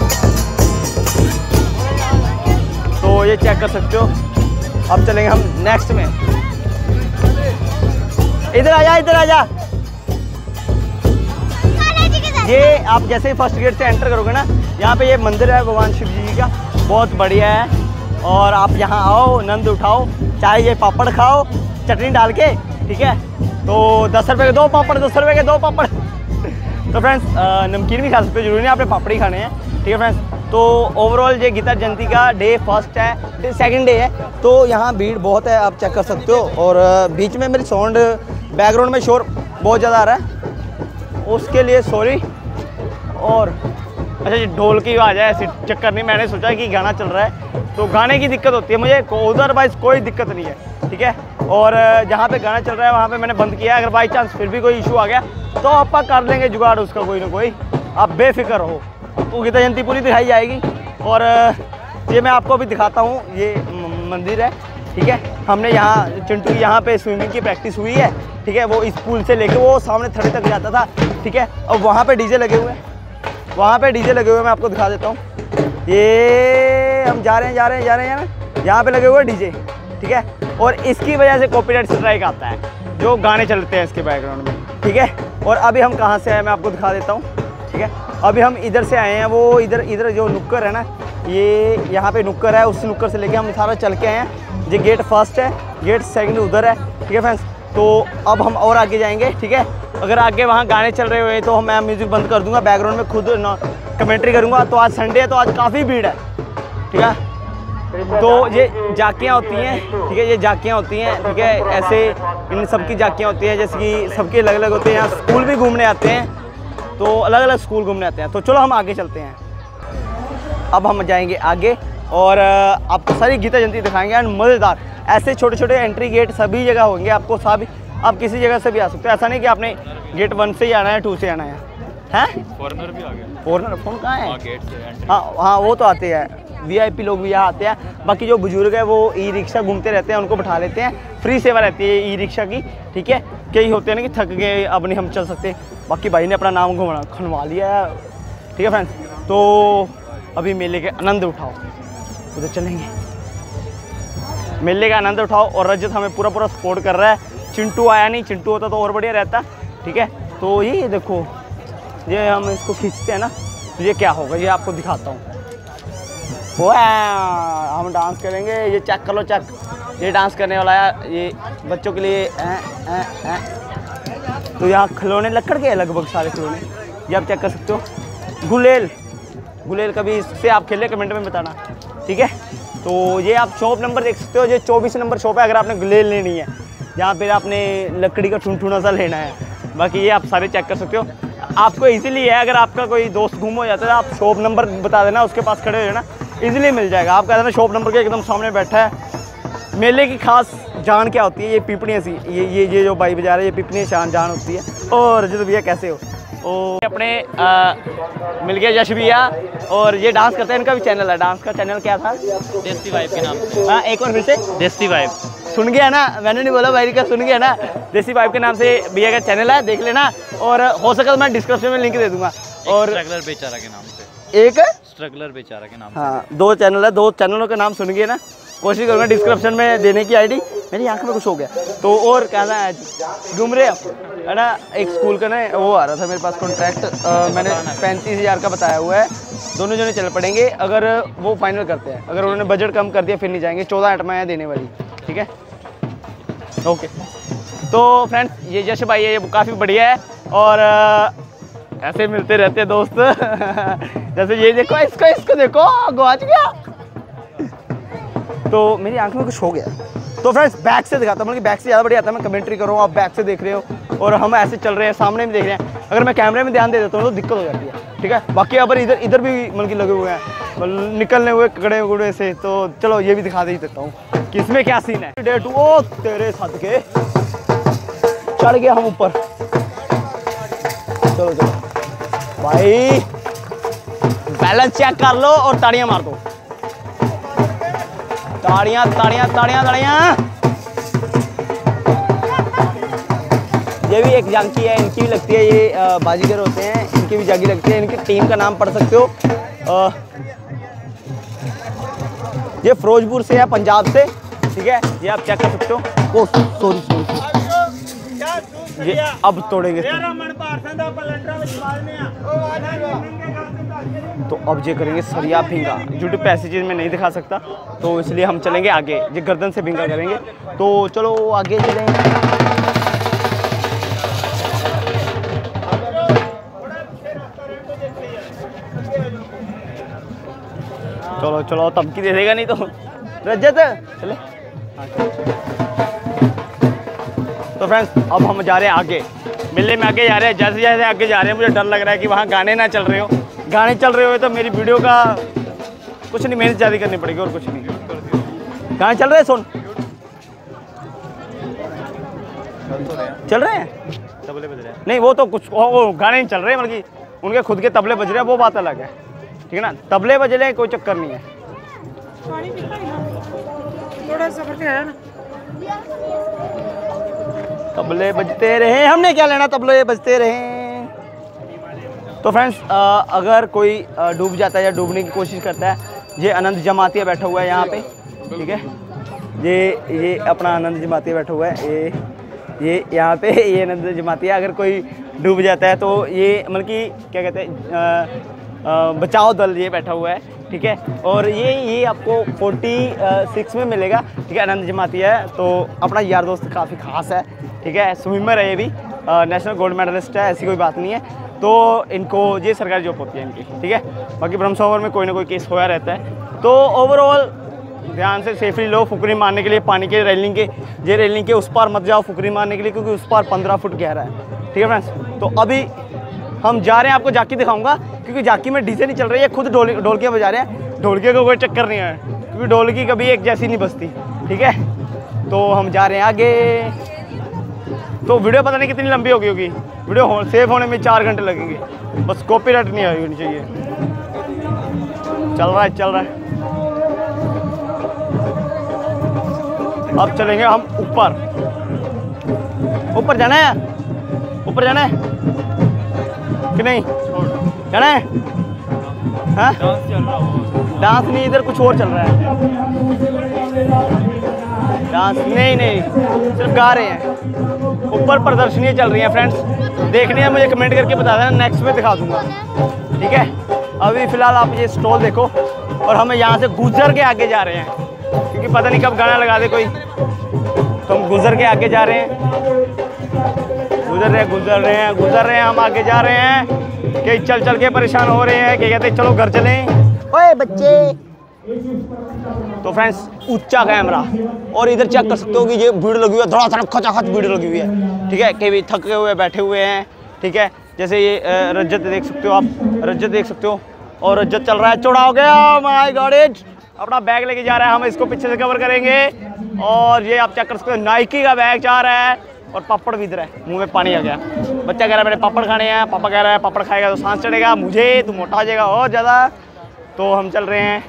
तो ये चेक कर सकते हो। अब चलेंगे हम नेक्स्ट में। इधर आ जा, इधर आ जा। ये आप जैसे ही फर्स्ट गेट से एंटर करोगे ना, यहाँ पे ये मंदिर है भगवान शिव जी का, बहुत बढ़िया है। और आप यहाँ आओ, आनंद उठाओ, चाहे ये पापड़ खाओ चटनी डाल के, ठीक है। तो दस रुपये के दो पापड़, दस रुपये के दो पापड़। तो फ्रेंड्स नमकीन भी खा सकते हो, जरूरी नहीं आपने पापड़ ही खाने हैं, ठीक है फ्रेंड्स। तो ओवरऑल ये गीता जयंती का डे फर्स्ट है, डे सेकंड डे है। तो यहाँ भीड़ बहुत है, आप चेक कर सकते हो। और बीच में मेरी साउंड बैकग्राउंड में शोर बहुत ज़्यादा आ रहा है, उसके लिए सॉरी। और अच्छा जी ढोल की आवाज़ है, ऐसी चक्कर नहीं, मैंने सोचा कि गाना चल रहा है तो गाने की दिक्कत होती है मुझे, अदरवाइज़ कोई दिक्कत नहीं है, ठीक है। और जहाँ पे गाना चल रहा है वहाँ पे मैंने बंद किया है। अगर बाई चांस फिर भी कोई इशू आ गया तो आप कर लेंगे जुगाड़ उसका कोई ना कोई, आप बेफिक्र हो। तो गीता जयंती पूरी दिखाई जाएगी। और ये मैं आपको अभी दिखाता हूँ, ये मंदिर है, ठीक है। हमने यहाँ चिंटू यहाँ पे स्विमिंग की प्रैक्टिस हुई है, ठीक है। वो इस पूल से लेके वो सामने थड़े तक जाता था, ठीक है। और वहाँ पे डीजे लगे हुए हैं, वहाँ पे डीजे लगे हुए हैं, मैं आपको दिखा देता हूँ। ये हम जा रहे हैं जा रहे हैं जा रहे हैं यहाँ पे लगे हुए डीजे, ठीक है। और इसकी वजह से कॉपीराइट स्ट्राइक आता है, जो गाने चलते हैं इसके बैकग्राउंड में, ठीक है। और अभी हम कहाँ से आए मैं आपको दिखा देता हूँ, ठीक है। अभी हम इधर से आए हैं, वो इधर इधर जो नुक्कर है ना, ये यहाँ पे नुक्कर है, उस नुक्कर से लेके हम सारा चल के आए हैं। ये गेट फर्स्ट है, गेट सेकंड उधर है, ठीक है फ्रेंड्स। तो अब हम और आगे जाएंगे, ठीक है। अगर आगे वहाँ गाने चल रहे हुए तो मैं म्यूज़िक बंद कर दूंगा, बैकग्राउंड में खुद कमेंट्री करूँगा। तो आज संडे है तो आज काफ़ी भीड़ है, ठीक है। तो ये झांकियाँ होती हैं, ठीक है, ये झांकियाँ होती हैं, ठीक है। ऐसे इन सब की झांकियाँ होती हैं, जैसे कि सबके अलग अलग होते हैं। यहाँ स्कूल भी घूमने आते हैं, तो अलग अलग स्कूल घूमने आते हैं। तो चलो हम आगे चलते हैं। अब हम जाएंगे आगे और आपको सारी गीता जयंती दिखाएंगे एंड मज़ेदार ऐसे छोटे छोटे एंट्री गेट सभी जगह होंगे आपको। सभी आप किसी जगह से भी आ सकते हो, ऐसा नहीं कि आपने गेट वन से ही आना है, टू से आना है। हैं फॉरेनर भी आ गए, फॉरेनर फोन कहाँ है? हाँ, गेट से एंट्री। हाँ हाँ वो तो आते हैं, वीआईपी लोग भी यहाँ आते हैं। बाकी जो बुजुर्ग है वो ई रिक्शा घूमते रहते हैं, उनको बैठा लेते हैं, फ्री सेवा रहती है ई रिक्शा की, ठीक है। कई होते हैं ना कि थक गए अब नहीं हम चल सकते, बाकी भाई ने अपना नाम घुमा खनवा लिया है, ठीक है फ्रेंड्स। तो अभी मेले के आनंद उठाओ, उधर चलेंगे, मेले का आनंद उठाओ। और रजत हमें पूरा पूरा सपोर्ट कर रहा है। चिंटू आया नहीं, चिंटू होता तो और बढ़िया रहता, ठीक है। तो ये देखो, ये हम इसको खींचते हैं ना, तो ये क्या होगा ये आपको दिखाता हूँ। वो हम डांस करेंगे, ये चेक कर लो, चेक, ये डांस करने वाला है, ये बच्चों के लिए ए, ए, ए। तो यहाँ खिलौने लकड़ के लगभग सारे खिलौने, ये आप चेक कर सकते हो। गुलेल, गुलेल कभी इससे आप खेले कमेंट में बताना, ठीक है। तो ये आप शॉप नंबर देख सकते हो, ये चौबीस नंबर शॉप है अगर आपने गुलेल लेनी है, यहाँ पे आपने लकड़ी का ठुनठुना सा लेना है। बाकी ये आप सारे चेक कर सकते हो। आपको इजीली है, अगर आपका कोई दोस्त गुम हो जाता है आप शॉप नंबर बता देना, उसके पास खड़े हो जाना, इजीली मिल जाएगा। आप कह देना शॉप नंबर के एकदम सामने बैठा है। मेले की खास जान क्या होती है, ये पिपड़ियाँ सी, ये ये ये जो बाई बजा रहे हैं, ये पिपड़ियाँ शान जान होती है। और रजत भैया कैसे हो? ओ अपने आ, मिल गए यश भैया, और ये डांस करते हैं, इनका भी चैनल है। डांस का चैनल क्या था? देसी वाइब के नाम से। हाँ एक बार फिर से। देसी वाइब सुन गया ना, मैंने नहीं बोला भाई का, सुन गया ना। देसी वाइब के नाम से भैया का चैनल है, देख लेना। और हो सके तो मैं डिस्क्रिप्शन में लिंक दे दूंगा। और स्ट्रगलर बेचारा के नाम से, एक स्ट्रगलर बेचारा के नाम से। हाँ दो चैनल है, दो चैनलों के नाम सुन गए ना। कोशिश करूँगा डिस्क्रिप्शन में देने की आईडी। मेरी आंख में कुछ हो गया तो। और कहना है घूम रहे है ना, एक स्कूल का ना वो आ रहा था मेरे पास कॉन्ट्रैक्ट, मैंने पैंतीस हज़ार का बताया हुआ है। दोनों जने चल पड़ेंगे अगर वो फाइनल करते हैं। अगर उन्होंने बजट कम कर दिया फिर नहीं जाएंगे। चौदह आइटमें हैं देने वाली, ठीक है। ओके तो फ्रेंड्स ये यश भाई है, ये काफ़ी बढ़िया है और ऐसे मिलते रहते हैं दोस्त। जैसे ये देखो, इसको इसको देखो गवाच गया। तो मेरी आंख में कुछ हो गया। तो फ्रेंड्स बैक से दिखाता हूँ, मतलब बैक से ज़्यादा बढ़िया आता है। मैं कमेंट्री कर रहा हूँ, आप बैक से देख रहे हो और हम ऐसे चल रहे हैं, सामने भी देख रहे हैं। अगर मैं कैमरे में ध्यान दे देता हूँ तो दिक्कत हो जाती है, ठीक है। बाकी अगर इधर इधर भी मतलब लगे हुए हैं, मतलब निकलने हुए कड़े गुड़े से, तो चलो ये भी दिखा दे ही देता हूँ कि इसमें क्या सीन है। डे टू, ओ तेरे सदके चढ़ गया हम ऊपर। चलो चलो भाई, बैलेंस चेक कर लो और ताड़ियाँ मार दो। ताड़ियाँ ताड़ियाँ ताड़ियाँ ताड़ियाँ। ये भी एक झांकी है, इनकी भी लगती है। ये बाजीगर होते हैं, इनकी भी झांकी लगती है। इनकी टीम का नाम पढ़ सकते हो। आ, ये फिरोजपुर से है, पंजाब से, ठीक है। ये आप चेक कर सकते हो। ओ सॉरी सॉरी, ये अब तोड़ेंगे तो अब ये करेंगे सरिया भिंगा। यूट्यूब पे ऐसी चीज़ में नहीं दिखा सकता, तो इसलिए हम चलेंगे आगे। ये गर्दन से भिंगा करेंगे। तो चलो आगे चलेंगे। चलो चलो, धमकी दे देगा नहीं तो रजत चले। तो फ्रेंड्स अब हम जा रहे हैं आगे, मेले में आगे जा रहे हैं। जैसे जैसे आगे जा रहे हैं मुझे डर लग रहा है कि वहाँ गाने ना चल रहे हो। गाने चल रहे हो तो मेरी वीडियो का कुछ नहीं, मेहनत ज़्यादा करनी पड़ेगी और कुछ नहीं। गाने चल रहे हैं, सुन चल रहे हैं, तबले बज रहे हैं। नहीं वो तो कुछ वो गाने नहीं चल रहे हैं, बल्कि उनके खुद के तबले बज रहे हैं, वो बात अलग है, ठीक है ना। तबले बज रहे हैं, कोई चक्कर नहीं है। थोड़ा सा करके है ना। तबले बजते रहे, हमने क्या लेना, तबले बजते रहे। तो फ्रेंड्स, अगर कोई अ, डूब जाता है या डूबने की कोशिश करता है, ये आनंद जमातिया बैठा हुआ है यहाँ पे, ठीक है। ये ये अपना आनंद जमातिया बैठा हुआ है, ये ये यहाँ पे ये आनंद जमातिया। अगर कोई डूब जाता है तो ये मतलब कि क्या कहते हैं, बचाव दल ये बैठा हुआ है, ठीक है। और ये ये आपको फोर्टी सिक्स में मिलेगा, ठीक है। आनंद जमातिया है, तो अपना यार दोस्त काफ़ी खास है, ठीक है। स्विमर है ये भी, नेशनल गोल्ड मेडलिस्ट है, ऐसी कोई बात नहीं है। तो इनको ये सरकारी जॉब होती है इनकी, ठीक है। बाकी ब्रह्म सरोवर में कोई ना कोई केस होया रहता है। तो ओवरऑल ध्यान से सेफली लो। फुकरी मारने के लिए पानी के रेलिंग के ये रेलिंग के उस पार मत जाओ फुकरी मारने के लिए, क्योंकि उस पार पंद्रह फुट गहरा है, ठीक है फ्रेंड्स। तो अभी हम जा रहे हैं, आपको जाकी दिखाऊंगा, क्योंकि जाकी में डीजे नहीं चल रही है, खुद ढोल ढोलकियाँ बजा रहे हैं। ढोलकिया का कोई चक्कर नहीं है, क्योंकि ढोलकी कभी एक जैसी नहीं बजती, ठीक है। तो हम जा रहे हैं आगे। तो वीडियो पता नहीं कितनी लंबी होगी होगी वीडियो हो, सेव होने में चार घंटे लगेंगे, बस कॉपीराइट नहीं आई होनी चाहिए। चल रहा है चल रहा है अब चलेंगे हम ऊपर। ऊपर जाना है, ऊपर जाना है कि नहीं जाना है? हाँ डांस नहीं, इधर कुछ और चल रहा है। डांस नहीं नहीं सिर्फ गा रहे हैं। ऊपर प्रदर्शनियाँ चल रही हैं फ्रेंड्स, देखनी है मुझे कमेंट करके बता देना, नेक्स्ट में दिखा दूंगा, ठीक है। अभी फ़िलहाल आप ये स्टॉल देखो, और हमें यहाँ से गुजर के आगे जा रहे हैं, क्योंकि पता नहीं कब गाना लगा दे कोई। तो हम गुजर के आगे जा रहे हैं, गुजर रहे हैं गुजर रहे हैं गुजर रहे हैं हम आगे जा रहे हैं। कि चल चल के परेशान हो रहे हैं, कि कहते हैं चलो घर चलें ओए बच्चे। तो फ्रेंड्स ऊंचा कैमरा, और इधर चेक कर सकते हो कि ये भीड़ लगी हुई है, धड़ा धड़ खचाखच भीड़ लगी हुई है, ठीक है। कई भी थके हुए बैठे हुए हैं, ठीक है। जैसे ये रज्जत देख सकते हो आप, रज्जत देख सकते हो, और रज्जत चल रहा है, चौड़ा हो गया माय गॉड इट। अपना बैग लेके जा रहा है, हम इसको पीछे से कवर करेंगे। और ये आप चेक कर सकते हो, नाइकी का बैग जा रहा है, और पापड़ भी इधर है। मुंह में पानी आ गया, बच्चा कह रहा है मैंने पापड़ खाने हैं, पापा कह रहा है पापड़ खाएगा तो सांस चढ़ेगा मुझे, तो मोटा हो जाएगा और ज़्यादा। तो हम चल रहे हैं,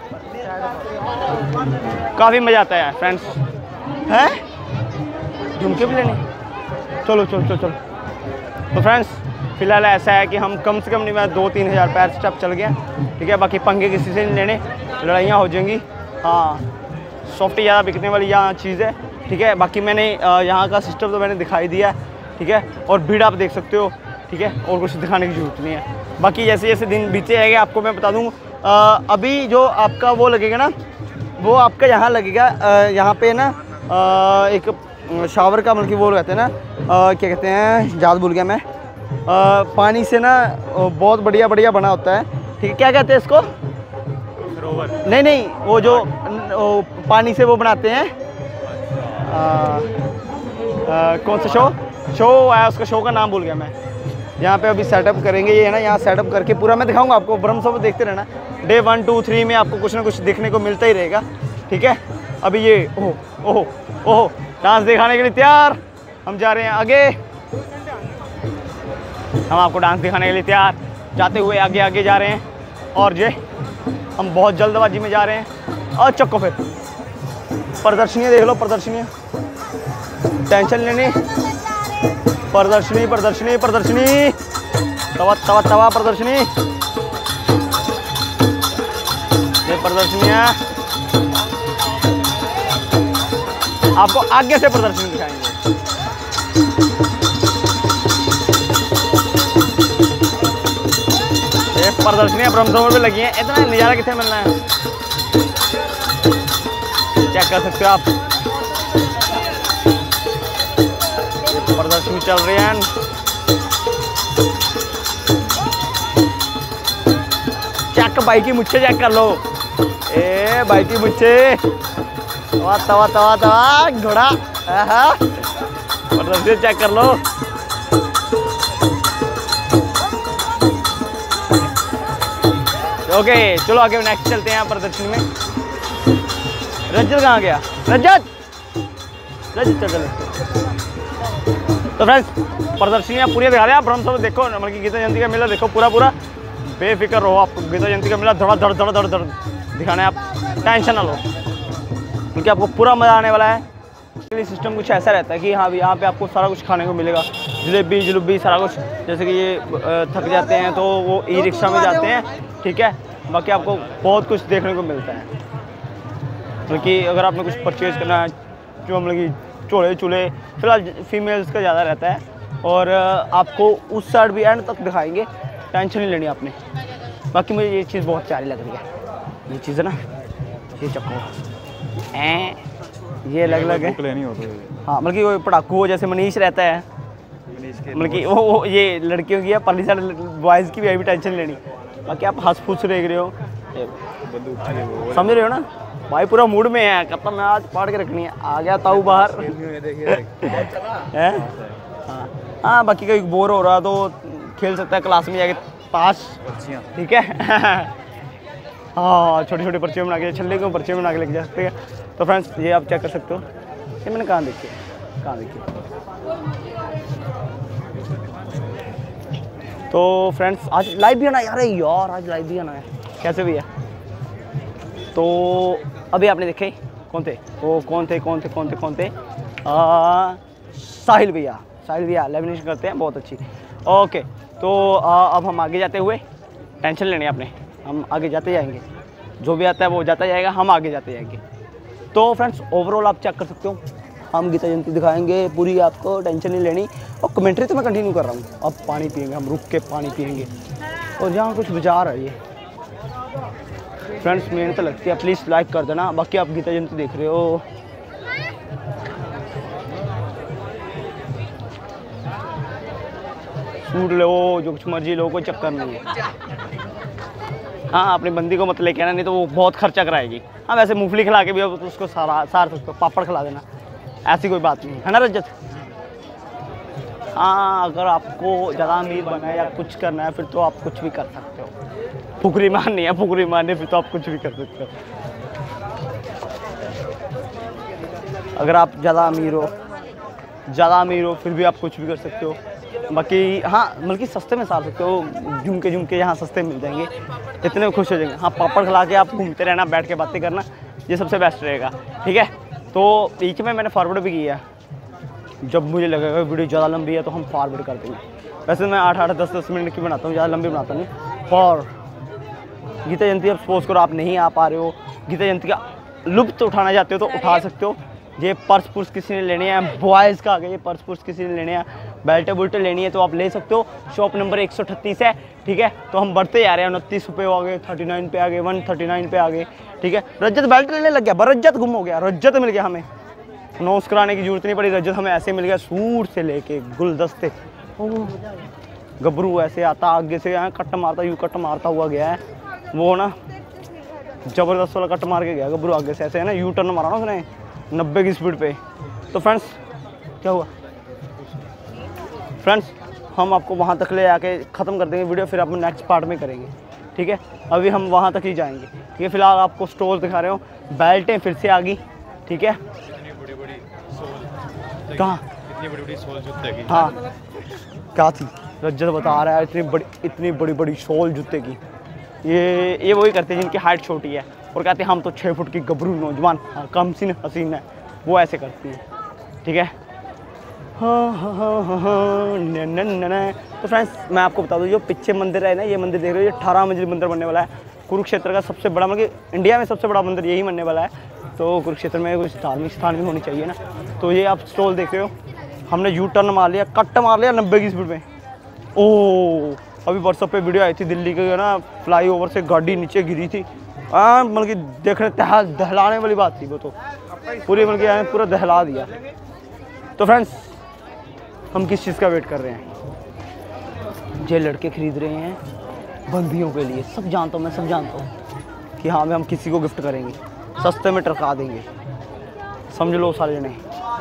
काफ़ी मज़ा आता है फ्रेंड्स। हैं झुमके भी लेने, चलो चलो चलो चलो। तो फ्रेंड्स फ़िलहाल ऐसा है कि हम कम से कम नहीं मैं दो तीन हज़ार पैर स्टेप चल गया, ठीक है। बाकी पंगे किसी से नहीं लेने, लड़ाइयाँ हो जाएंगी। हाँ सॉफ्टी ज़्यादा बिकने वाली यहाँ चीज़ है, ठीक है। बाकी मैंने यहाँ का सिस्टम तो मैंने दिखाई दिया, ठीक है। और भीड़ आप देख सकते हो, ठीक है। और कुछ दिखाने की जरूरत नहीं है। बाकी जैसे जैसे दिन बीते जाएंगे आपको मैं बता दूँ। अभी जो आपका वो लगेगा ना, वो आपका यहाँ लगेगा, यहाँ पे ना आ, एक शावर का मतलब कि वो रहता है ना, आ, क्या कहते हैं याद भूल गया मैं। आ, पानी से ना बहुत बढ़िया बढ़िया बना होता है, ठीक है। क्या कहते हैं इसको? सरोवर नहीं नहीं, वो जो वो पानी से वो बनाते हैं, आ, आ, कौन सा शो शो आया उसका, शो का नाम भूल गया मैं। यहाँ पे अभी सेटअप करेंगे, ये है ना, यहाँ सेटअप करके पूरा मैं दिखाऊंगा आपको। ब्रह्म सरोवर देखते रहना, डे वन टू थ्री में आपको कुछ ना कुछ देखने को मिलता ही रहेगा, ठीक है। अभी ये ओह ओह ओह डांस दिखाने के लिए तैयार, हम जा रहे हैं आगे। हम आपको डांस दिखाने के लिए तैयार, जाते हुए आगे आगे जा रहे हैं। और ये हम बहुत जल्दबाजी में जा रहे हैं। और चक्को फिर प्रदर्शनियाँ देख लो, प्रदर्शनियाँ, टेंशन लेनी। प्रदर्शनी प्रदर्शनी प्रदर्शनी तवा तवा तवा प्रदर्शनी, ये प्रदर्शनियाँ आपको आगे से प्रदर्शनी दिखाएंगे। ये प्रदर्शनियाँ ब्रह्म सरोवर में लगी हैं, इतना नज़ारा कितने मिलना है चेक कर सकते हो आप। प्रदर्शनी चल रही है, चेक बाइक की मुझसे चेक कर लो। ए बाइक की मुझसे तवा तवा तवा तवा घोड़ा, प्रदर्शनी चेक कर लो। ओके चलो आगे नेक्स्ट चलते हैं प्रदर्शनी में। रजत कहाँ गया? रजत रजत चल चलो। तो फ्रेंड्स प्रदर्शनियाँ पूरी दिखा रहे हैं। ब्रह्म सरोवर देखो, मतलब कि गीता जयंती का मेला देखो पूरा पूरा, बेफिक्र रहो। आपको गीता जयंती का मेला धड़ा धड़ धड़ धड़ धड़ दिखाना है, आप टेंशन ना लो। क्योंकि आपको पूरा मज़ा आने वाला है। सिस्टम कुछ ऐसा रहता है कि हाँ भी यहाँ पे आपको सारा कुछ खाने को मिलेगा, जलेबी जलेबी सारा कुछ। जैसे कि ये थक जाते हैं तो वो ई रिक्शा में जाते हैं, ठीक है। बाकी आपको बहुत कुछ देखने को मिलता है। क्योंकि अगर आपने कुछ परचेज़ करना है, जो मतलब कि चूल्हे चूल्हे फिलहाल फीमेल्स का ज़्यादा रहता है, और आपको उस साइड भी एंड तक दिखाएंगे, टेंशन नहीं लेनी आपने। बाकी मुझे ये चीज़ बहुत प्यारी लग रही है, ये चीज़ है ना, ये चक्को ऐ ये अलग अलग है। हाँ मतलब कि वो पटाखू हो, जैसे मनीष रहता है, मतलब कि वो, वो ये लड़कियों की है, पहली साइड बॉयज़ की भी अभी टेंशन नहीं लेनी। बाकी आप हंस फूस देख रहे हो, समझ रहे हो ना भाई, पूरा मूड में है, कहता मैं आज पाड़ के रखनी है। आ गया ताऊ बाहर है। हाँ हाँ, बाकी कहीं बोर हो रहा तो खेल सकता है क्लास में जाके ताश, ठीक है। हाँ छोटे छोटे पर्चे बना के, छल्ले के पर्चे बना के लेके जा सकते हैं। तो फ्रेंड्स ये आप चेक कर सकते हो, ये मैंने कहाँ देखी कहाँ देखी। तो फ्रेंड्स आज लाइव भी आना यार, यार आज लाइव भी आना है, कैसे भी है। तो अभी आपने देखे कौन थे वो, कौन थे कौन थे कौन थे कौन थे आ, साहिल भैया, साहिल भैया लेमिनेशन करते हैं, बहुत अच्छी। ओके तो आ, अब हम आगे जाते हुए, टेंशन लेनी है आपने, हम आगे जाते जाएंगे, जो भी आता है वो जाता जाएगा, हम आगे जाते जाएंगे। तो फ्रेंड्स ओवरऑल आप चेक कर सकते हो, हम गीता जयंती दिखाएंगे पूरी, आपको टेंशन नहीं लेनी। और कमेंट्री तो मैं कंटिन्यू कर रहा हूँ। अब पानी पियेंगे, हम रुक के पानी पियेंगे, और यहाँ कुछ विचार है ये फ्रेंड्स, मेहनत लगती है, प्लीज़ लाइक कर देना। बाकी आप गीता जयंती देख रहे हो, सूट लो, जो कुछ मर्जी लो, कोई चक्कर नहीं है। हाँ अपनी बंदी को मत लेके आना, नहीं तो वो बहुत खर्चा कराएगी। हाँ वैसे मूंगफली खिला के भी उसको सारा सार उसको पापड़ खिला देना, ऐसी कोई बात नहीं है ना रजत। हाँ अगर आपको ज़्यादा अमीर बनना है या कुछ करना है, फिर तो आप कुछ भी कर सकते हो। फुकरी मारनी है, फुकरी मारनी, फिर तो आप कुछ भी कर सकते हो। अगर आप ज़्यादा अमीर हो, ज़्यादा अमीर हो, फिर भी आप कुछ भी कर सकते हो। बाकी हाँ बल्कि सस्ते में सार सकते हो, झुमके झुमके यहाँ सस्ते मिल जाएंगे, इतने में खुश हो जाएंगे। हाँ पापड़ खिला के आप घूमते रहना, बैठ के बातें करना, ये सबसे बेस्ट रहेगा, ठीक है। तो बीच में मैंने फॉरवर्ड भी किया, जब मुझे लगेगा वीडियो ज़्यादा लंबी है तो हम फॉरवर्ड कर देंगे। वैसे मैं आठ आठ दस दस मिनट की बनाता हूँ, ज़्यादा लंबी बनाता नहीं। और गीता जयंती अब सपोज करो आप नहीं आ पा रहे हो, गीता जयंती का लुत्फ़ उठाना चाहते हो तो उठा सकते हो। ये पर्स पुर्स किसी ने लेने हैं, बॉयज़ का आ गया, ये पर्स पुर्स किसी ने लेने हैं, बेल्टे बुल्टे लेनी है तो आप ले सकते हो। शॉप नंबर एक सौ अठतीस है, ठीक है। तो हम बढ़ते जा रहे हैं, उनतीस रुपये हो गए, थर्टी नाइन पे आ गए, वन थर्टी नाइन पे आ गए, ठीक है। रज्जत बेल्ट लेने लग गया, बरज्जत गुम हो गया, रज्जत मिल गया हमें, नोस कराने की जरूरत नहीं पड़ी, रज्जत हमें ऐसे मिल गया, सूट से लेके गुलदस्ते। गबरू ऐसे आता आगे से, यहाँ कट मारता, यूँ कट मारता हुआ गया है, वो ना ज़बरदस्त वाला कट मार के गया गबरू आगे से, ऐसे है ना, यू टर्न मारा ना उसने नब्बे की स्पीड पे। तो फ्रेंड्स क्या हुआ फ्रेंड्स, हम आपको वहाँ तक ले आके ख़त्म कर देंगे वीडियो, फिर अपन नेक्स्ट पार्ट में करेंगे, ठीक है। अभी हम वहाँ तक ही जाएंगे, ठीक है। फिलहाल आपको स्टोर दिखा रहे हो, बेल्टें फिर से आ गई, ठीक है। कहाँ इतनी बड़ी बड़ी सोल जूते की, हाँ क्या थी, रज्जत बता रहा है इतनी बड़ी इतनी बड़ी बड़ी सोल जूते की। ये ये वही करते हैं जिनकी हाइट छोटी है और कहते हैं हम तो छः फुट की गबरू नौजवान, हाँ कम सीन हसीन है, वो ऐसे करती हैं, ठीक है। हाँ हाँ हाँ हाँ हाँ न न न न। तो फ्रेंड्स मैं आपको बता दूँ, जो पीछे मंदिर है ना, ये मंदिर देख रहे हो, ये अठारह मंजिल मंदिर बनने वाला है, कुरुक्षेत्र का सबसे बड़ा, मतलब इंडिया में सबसे बड़ा मंदिर यही बनने वाला है। तो कुरुक्षेत्र में कुछ धार्मिक स्थान भी होनी चाहिए ना। तो ये आप स्टॉल देख रहे हो, हमने यू टर्न मार लिया, कट मार लिया नब्बे की स्पीड में। ओह अभी व्हाट्सअप पे वीडियो आई थी, दिल्ली के ना फ्लाई ओवर से गाड़ी नीचे गिरी थी, हाँ मतलब कि देखने दहल दहलाने वाली बात थी वो, तो पूरी मतलब कि पूरा दहला दिया। तो फ्रेंड्स हम किस चीज़ का वेट कर रहे हैं, ये लड़के खरीद रहे हैं बंदियों के लिए, सब जानता हूँ मैं, सब जानता हूँ कि हाँ हम किसी को गिफ्ट करेंगे, सस्ते में टरका देंगे, समझ लो सारे जने।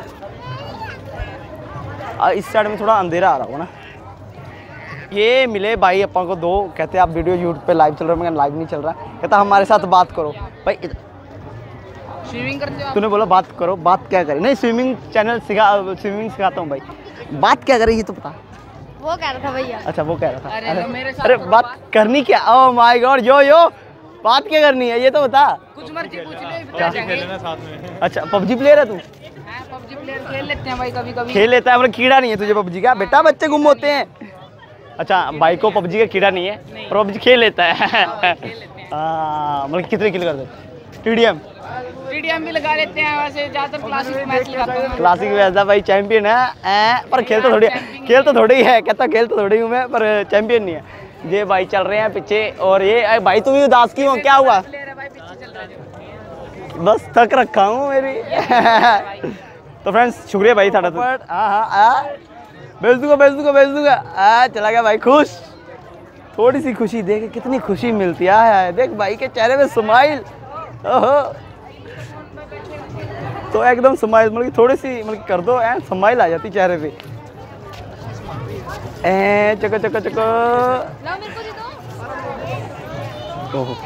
इस साइड में थोड़ा अंधेरा आ रहा हो ना। ये मिले भाई अपन को दो, कहते आप वीडियो यूट्यूब पे लाइव चल रहा है, मैं लाइव नहीं चल रहा, कहता हमारे साथ बात करो भाई। स्विमिंग करते हो? तूने बोला बात करो, बात क्या करें? नहीं स्विमिंग चैनल सिखा, स्विमिंग सिखाता हूँ भाई, बात क्या करें ये तो पता। वो कह रहा था भैया। अच्छा वो कह रहा था, अरे, अरे, मेरे साथ अरे तो बात करनी क्या, ओह माय गॉड, यो यो बात क्या करनी है ये तो बता। कुछ मर्जी पूछ ले, क्या खेलना साथ में। अच्छा पबजी प्लेयर है तू? पबजी प्लेयर खेल लेते हैं भाई कभी कभी। खेल लेता है मतलब कीड़ा नहीं है तुझे पबजी का? बेटा बच्चे गुम होते हैं। अच्छा भाई को पबजी का कीड़ा नहीं है पर पबजी खेल लेता है। हाँ मतलब कितने किल कर देते? टीडीएम टीडीएम भी लगा लेते हैं, वैसे ज्यादातर क्लासिक मैच लगाता हूं। क्लासिक वैसा भाई चैंपियन है ऐ, पर खेल तो थोड़ी खेल तो थोड़ी है, कहता खेल तो थोड़ी हूँ मैं पर चैंपियन नहीं है। ये भाई चल रहे हैं पीछे और ये अरे भाई तू भी उदास क्यों हो, क्या हुआ? बस थक रखा हूँ मेरी। तो फ्रेंड्स शुक्रिया भाई साढ़ा तो हाँ हाँ हाँ भेज दूंगा भेज दूंगा भेज दूंगा आ चला गया भाई खुश। थोड़ी सी खुशी देख कितनी खुशी मिलती है, देख भाई के चेहरे पे स्माइल। ओहो तो एकदम स्माइल मतलब थोड़ी सी मतलब कर दो एंड स्माइल आ जाती चेहरे पे। ए चको चको चको लाओ मेरे को दे दो। ओहो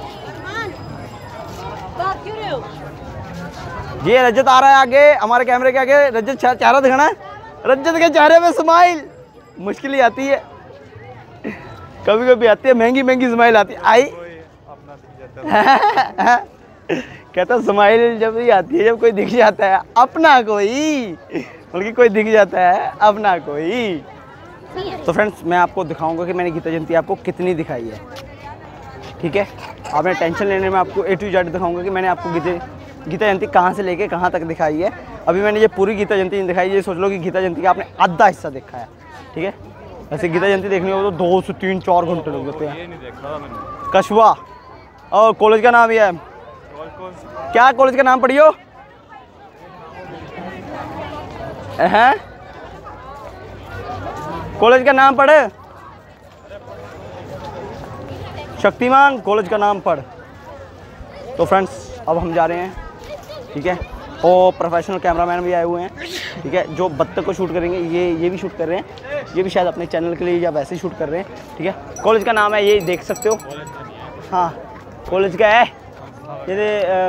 बात क्यों रहे हो? ये रजत आ रहा है आगे हमारे कैमरे के आगे। रजत चेहरा दिखाना है, रजत के चेहरे पे स्माइल मुश्किल ही आती है, कभी कभी आती है महंगी महंगी स्माइल आती है। आई कहता स्माइल जब ही आती है जब कोई दिख जाता है अपना कोई, बल्कि कोई दिख जाता है अपना कोई। तो फ्रेंड्स मैं आपको दिखाऊंगा कि मैंने गीता जयंती आपको कितनी दिखाई है, ठीक है? आपने टेंशन लेने में आपको ए टू जेड दिखाऊंगा कि मैंने आपको गीता गीता जयंती कहाँ से लेके कहाँ तक दिखाई है। अभी मैंने ये पूरी गीता जयंती नहीं दिखाई, ये सोच लो कि गीता जयंती का आपने आधा हिस्सा देखा है, ठीक है? ऐसे गीता जयंती देखनी हो तो दो से तीन चार घंटे लग जाते हैं। कछुआ और कॉलेज का नाम ये है क्या? कॉलेज का नाम पढ़ियो है, कॉलेज का नाम पढ़े, शक्तिमान कॉलेज का नाम पढ़। तो फ्रेंड्स अब हम जा रहे हैं, ठीक है? और प्रोफेशनल कैमरामैन भी आए हुए हैं, ठीक है? जो बत्तख को शूट करेंगे, ये ये भी शूट कर रहे हैं, ये भी शायद अपने चैनल के लिए या वैसे ही शूट कर रहे हैं, ठीक है? कॉलेज का नाम है ये देख सकते हो। हाँ कॉलेज का है ये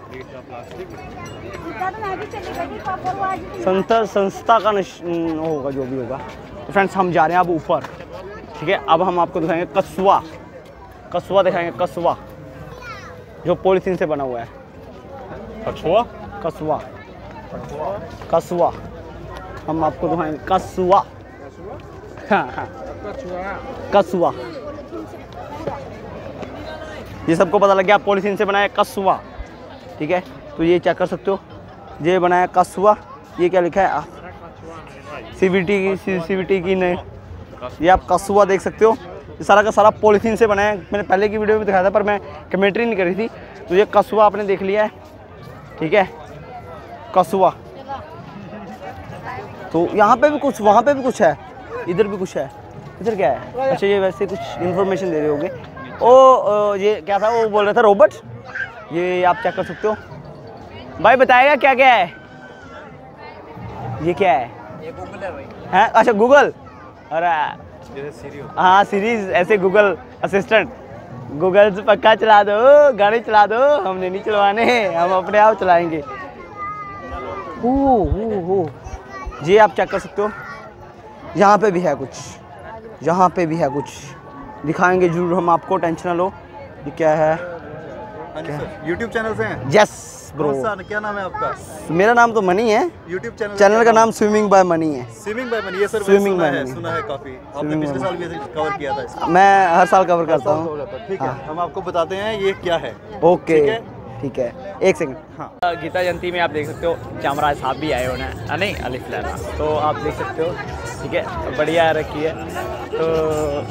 संस्था संस्था का होगा जो भी होगा। तो फ्रेंड्स हम जा रहे हैं अब ऊपर, ठीक है? अब हम आपको दिखाएंगे कछुआ, कछुआ दिखाएंगे, कछुआ जो पॉलीथीन से बना हुआ है। कछुआ कछुआ कछुआ हम आपको दिखाएंगे कछुआ। हाँ हाँ कछुआ, ये सबको पता लग गया पॉलीथीन से बनाया कछुआ, ठीक है? तो ये चेक कर सकते हो, ये बनाया कछुआ। ये क्या लिखा है सीवीटी की सीवीटी की नहीं, ये आप कछुआ देख सकते हो। ये सारा का सारा पॉलीथीन से बनाया है। मैंने पहले की वीडियो में दिखाया था पर मैं कमेंट्री नहीं करी थी। तो ये कछुआ आपने देख लिया है, ठीक है? कछुआ। तो यहाँ पे भी कुछ, वहाँ पे भी कुछ है, इधर भी कुछ है। इधर क्या है? अच्छा ये वैसे कुछ इन्फॉर्मेशन दे रहे होंगे। ओ ये क्या था वो बोल रहा था रोबोट, ये आप चेक कर सकते हो। भाई बताएगा क्या क्या है? ये क्या है? ये गूगल है भाई। हैं? अच्छा गूगल, अरे हाँ सीरीज ऐसे गूगल असिस्टेंट। गूगल से पक्का चला दो, गाड़ी चला दो, हमने नहीं चलवाने, हम अपने आप चलाएंगे। हो हो हो जी आप चेक कर सकते हो। यहाँ पे भी है कुछ, यहाँ पे भी है कुछ, दिखाएंगे जरूर हम आपको, टेंशन ना लो। ये क्या है? यूट्यूब चैनल से हैं? Yes bro. क्या नाम है आपका? मेरा नाम तो मनी है। यूट्यूब चैनल चैनल का नाम स्विमिंग बाय मनी है। स्विमिंग बाय मनी, ये सर Swimming सुना by है, Money। सुना है काफी। आपने पिछले साल भी ऐसे कवर किया था इसको। मैं हर साल कवर करता हूँ। ठीक है, हम आपको बताते हैं ये क्या है। ओके ठीक है? ठीक है, एक सेकंड। हाँ गीता जयंती में आप देख सकते हो चामराज साहब भी आए होने, हाँ नहीं अलिफ लैला, तो आप देख सकते हो, ठीक है? बढ़िया रखी है। तो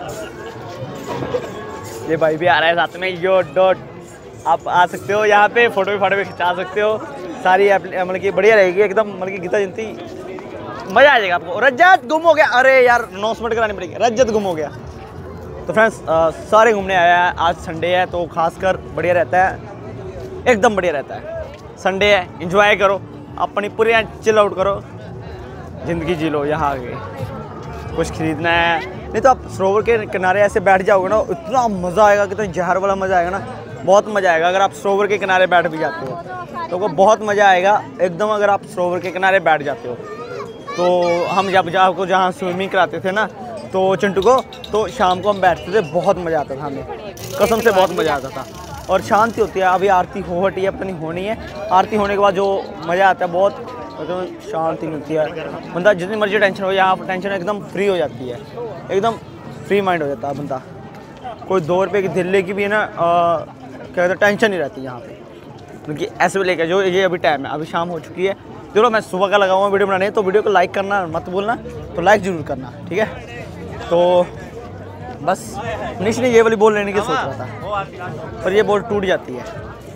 ये भाई भी आ रहा है साथ में, यो डॉट, आप आ सकते हो यहाँ पे, फोटो भी फोटो भी खिंचा सकते हो। सारी मतलब कि बढ़िया रहेगी एकदम, मतलब कि गीता जयंती मज़ा आ जाएगा आपको। रजत गुम हो गया, अरे यार अनाउंसमेंट करानी पड़ेगी, रजत गुम हो गया। तो फ्रेंड्स सारे घूमने आया है, आज संडे है तो खासकर बढ़िया रहता है, एकदम बढ़िया रहता है। संडे है, एंजॉय करो, अपनी पूरी चिल आउट करो, ज़िंदगी जी लो। यहाँ आगे कुछ खरीदना है, नहीं तो आप सरोवर के किनारे ऐसे बैठ जाओगे ना, इतना मज़ा आएगा, कितना जहर वाला मज़ा आएगा ना, बहुत मज़ा आएगा। अगर आप सरोवर के किनारे बैठ भी जाते हो तो वो बहुत मज़ा आएगा एकदम, अगर आप सरोवर के किनारे बैठ जाते हो तो। हम जब आपको जहाँ स्विमिंग कराते थे ना, तो चिंटू को, तो शाम को हम बैठते थे, बहुत मज़ा आता था हमें, कसम से बहुत मज़ा आता था। और शांति होती है। अभी आरती हो हटी है, पता नहीं होनी है। आरती होने के बाद जो मज़ा आता है, बहुत तो शांति मिलती है। बंदा जितनी मर्जी टेंशन हो, यहाँ टेंशन एकदम फ्री हो जाती है, एकदम फ्री माइंड हो जाता है बंदा। कोई दो रुपये की दिल्ली की भी है ना, क्या कहते हैं, टेंशन नहीं रहती यहाँ पे, क्योंकि ऐसे भी लेकर जो ये अभी टाइम है, अभी शाम हो चुकी है। चलो मैं सुबह का लगा हुआ वीडियो बनाने, तो वीडियो को लाइक करना मत भूलना, तो लाइक ज़रूर करना, ठीक है। तो बस मनीष ने ये वाली बॉल लेने की सोच रहा था, पर ये बॉल टूट जाती है।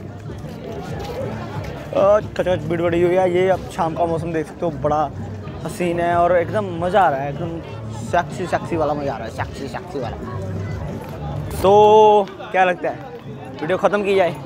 खचखच भीड़ बड़ी हुई है। ये अब शाम का मौसम देख सकते हो, बड़ा हसीन है और एकदम मज़ा आ रहा है, एकदम सेक्सी सेक्सी वाला मज़ा आ रहा है, सेक्सी सेक्सी वाला। तो क्या लगता है, वीडियो ख़त्म की जाए?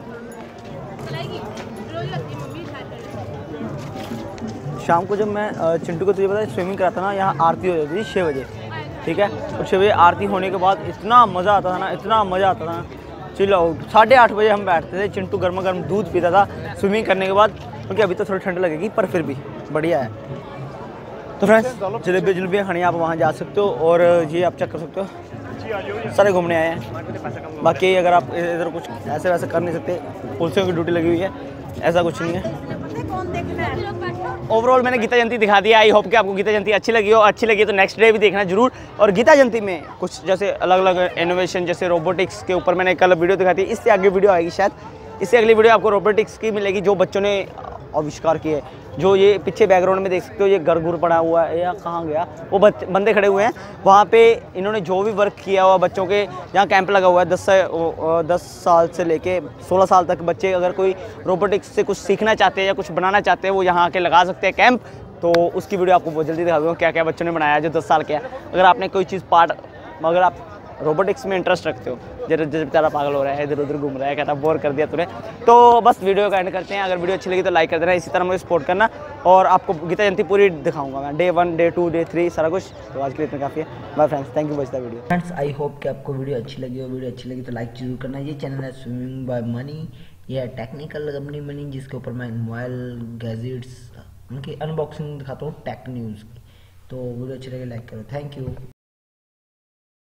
शाम को जब मैं चिंटू को तुझे पता है स्विमिंग कराता ना, यहाँ आरती हो जाती थी छः बजे, ठीक है। और छः बजे आरती होने के बाद इतना मज़ा आता था ना, इतना मज़ा आता था ना, चिल आउट। साढ़े आठ बजे हम बैठते थे, चिंटू गर्मा गर्म दूध पीता था स्विमिंग करने के बाद, क्योंकि अभी तो थोड़ी ठंड लगेगी, पर फिर भी बढ़िया है। तो फ्रेंड्स, जलेबी जलेबियाँ खानी आप वहाँ जा सकते हो, और ये आप चेक कर सकते हो, सारे घूमने आए हैं। बाकी अगर आप इधर कुछ ऐसे वैसे कर नहीं सकते, पुलिसों की ड्यूटी लगी हुई है, ऐसा कुछ नहीं है। ओवरऑल मैंने गीता जयंती दिखा दिया। आई होप कि आपको गीता जयंती अच्छी लगी हो। अच्छी लगी तो नेक्स्ट डे भी देखना जरूर। और गीता जयंती में कुछ जैसे अलग अलग इनोवेशन, जैसे रोबोटिक्स के ऊपर मैंने कल वीडियो दिखाई थी, इससे आगे वीडियो आएगी शायद। इससे अगली वीडियो आपको रोबोटिक्स की मिलेगी, जो बच्चों ने आविष्कार किए। जो ये पीछे बैकग्राउंड में देख सकते हो, ये घर घुर पड़ा हुआ है, या कहाँ गया वो बंदे खड़े हुए हैं वहाँ पे। इन्होंने जो भी वर्क किया हुआ बच्चों के, यहाँ कैंप लगा हुआ है, दस से दस साल से लेके सोलह साल तक बच्चे अगर कोई रोबोटिक्स से कुछ सीखना चाहते हैं या कुछ बनाना चाहते हैं, वो यहाँ आके लगा सकते हैं कैंप। तो उसकी वीडियो आपको बहुत जल्दी दिखा दूँगा, क्या क्या बच्चों ने बनाया है जो दस साल के है। अगर आपने कोई चीज़ पार्ट, अगर आप रोबोटिक्स में इंटरेस्ट रखते हो, जरा जब बेचारा पागल हो रहा है, इधर उधर घूम रहा है, कहता बोर कर दिया तूने, तो बस वीडियो का एंड करते हैं। अगर वीडियो अच्छी लगी तो लाइक कर देना, इसी तरह मुझे सपोर्ट करना, और आपको गीता जयंती पूरी दिखाऊंगा मैं, day one, day two, day three, सारा कुछ। तो आज के लिए इतना काफ़ी है। Bye friends, thank you watch the video. Friends, I hope कि आपको वीडियो अच्छी लगी हो। वीडियो अच्छी लगी तो लाइक जरूर करना। ये चैनल है स्विमिंग बाय मनी, ये है टेक्निकल कंपनी मनी, जिसके ऊपर मैं मोबाइल गैजेट्स उनकी अनबॉक्सिंग दिखाता हूँ, टेक न्यूज़ की। तो वीडियो अच्छी लगी लाइक करो। Thank you.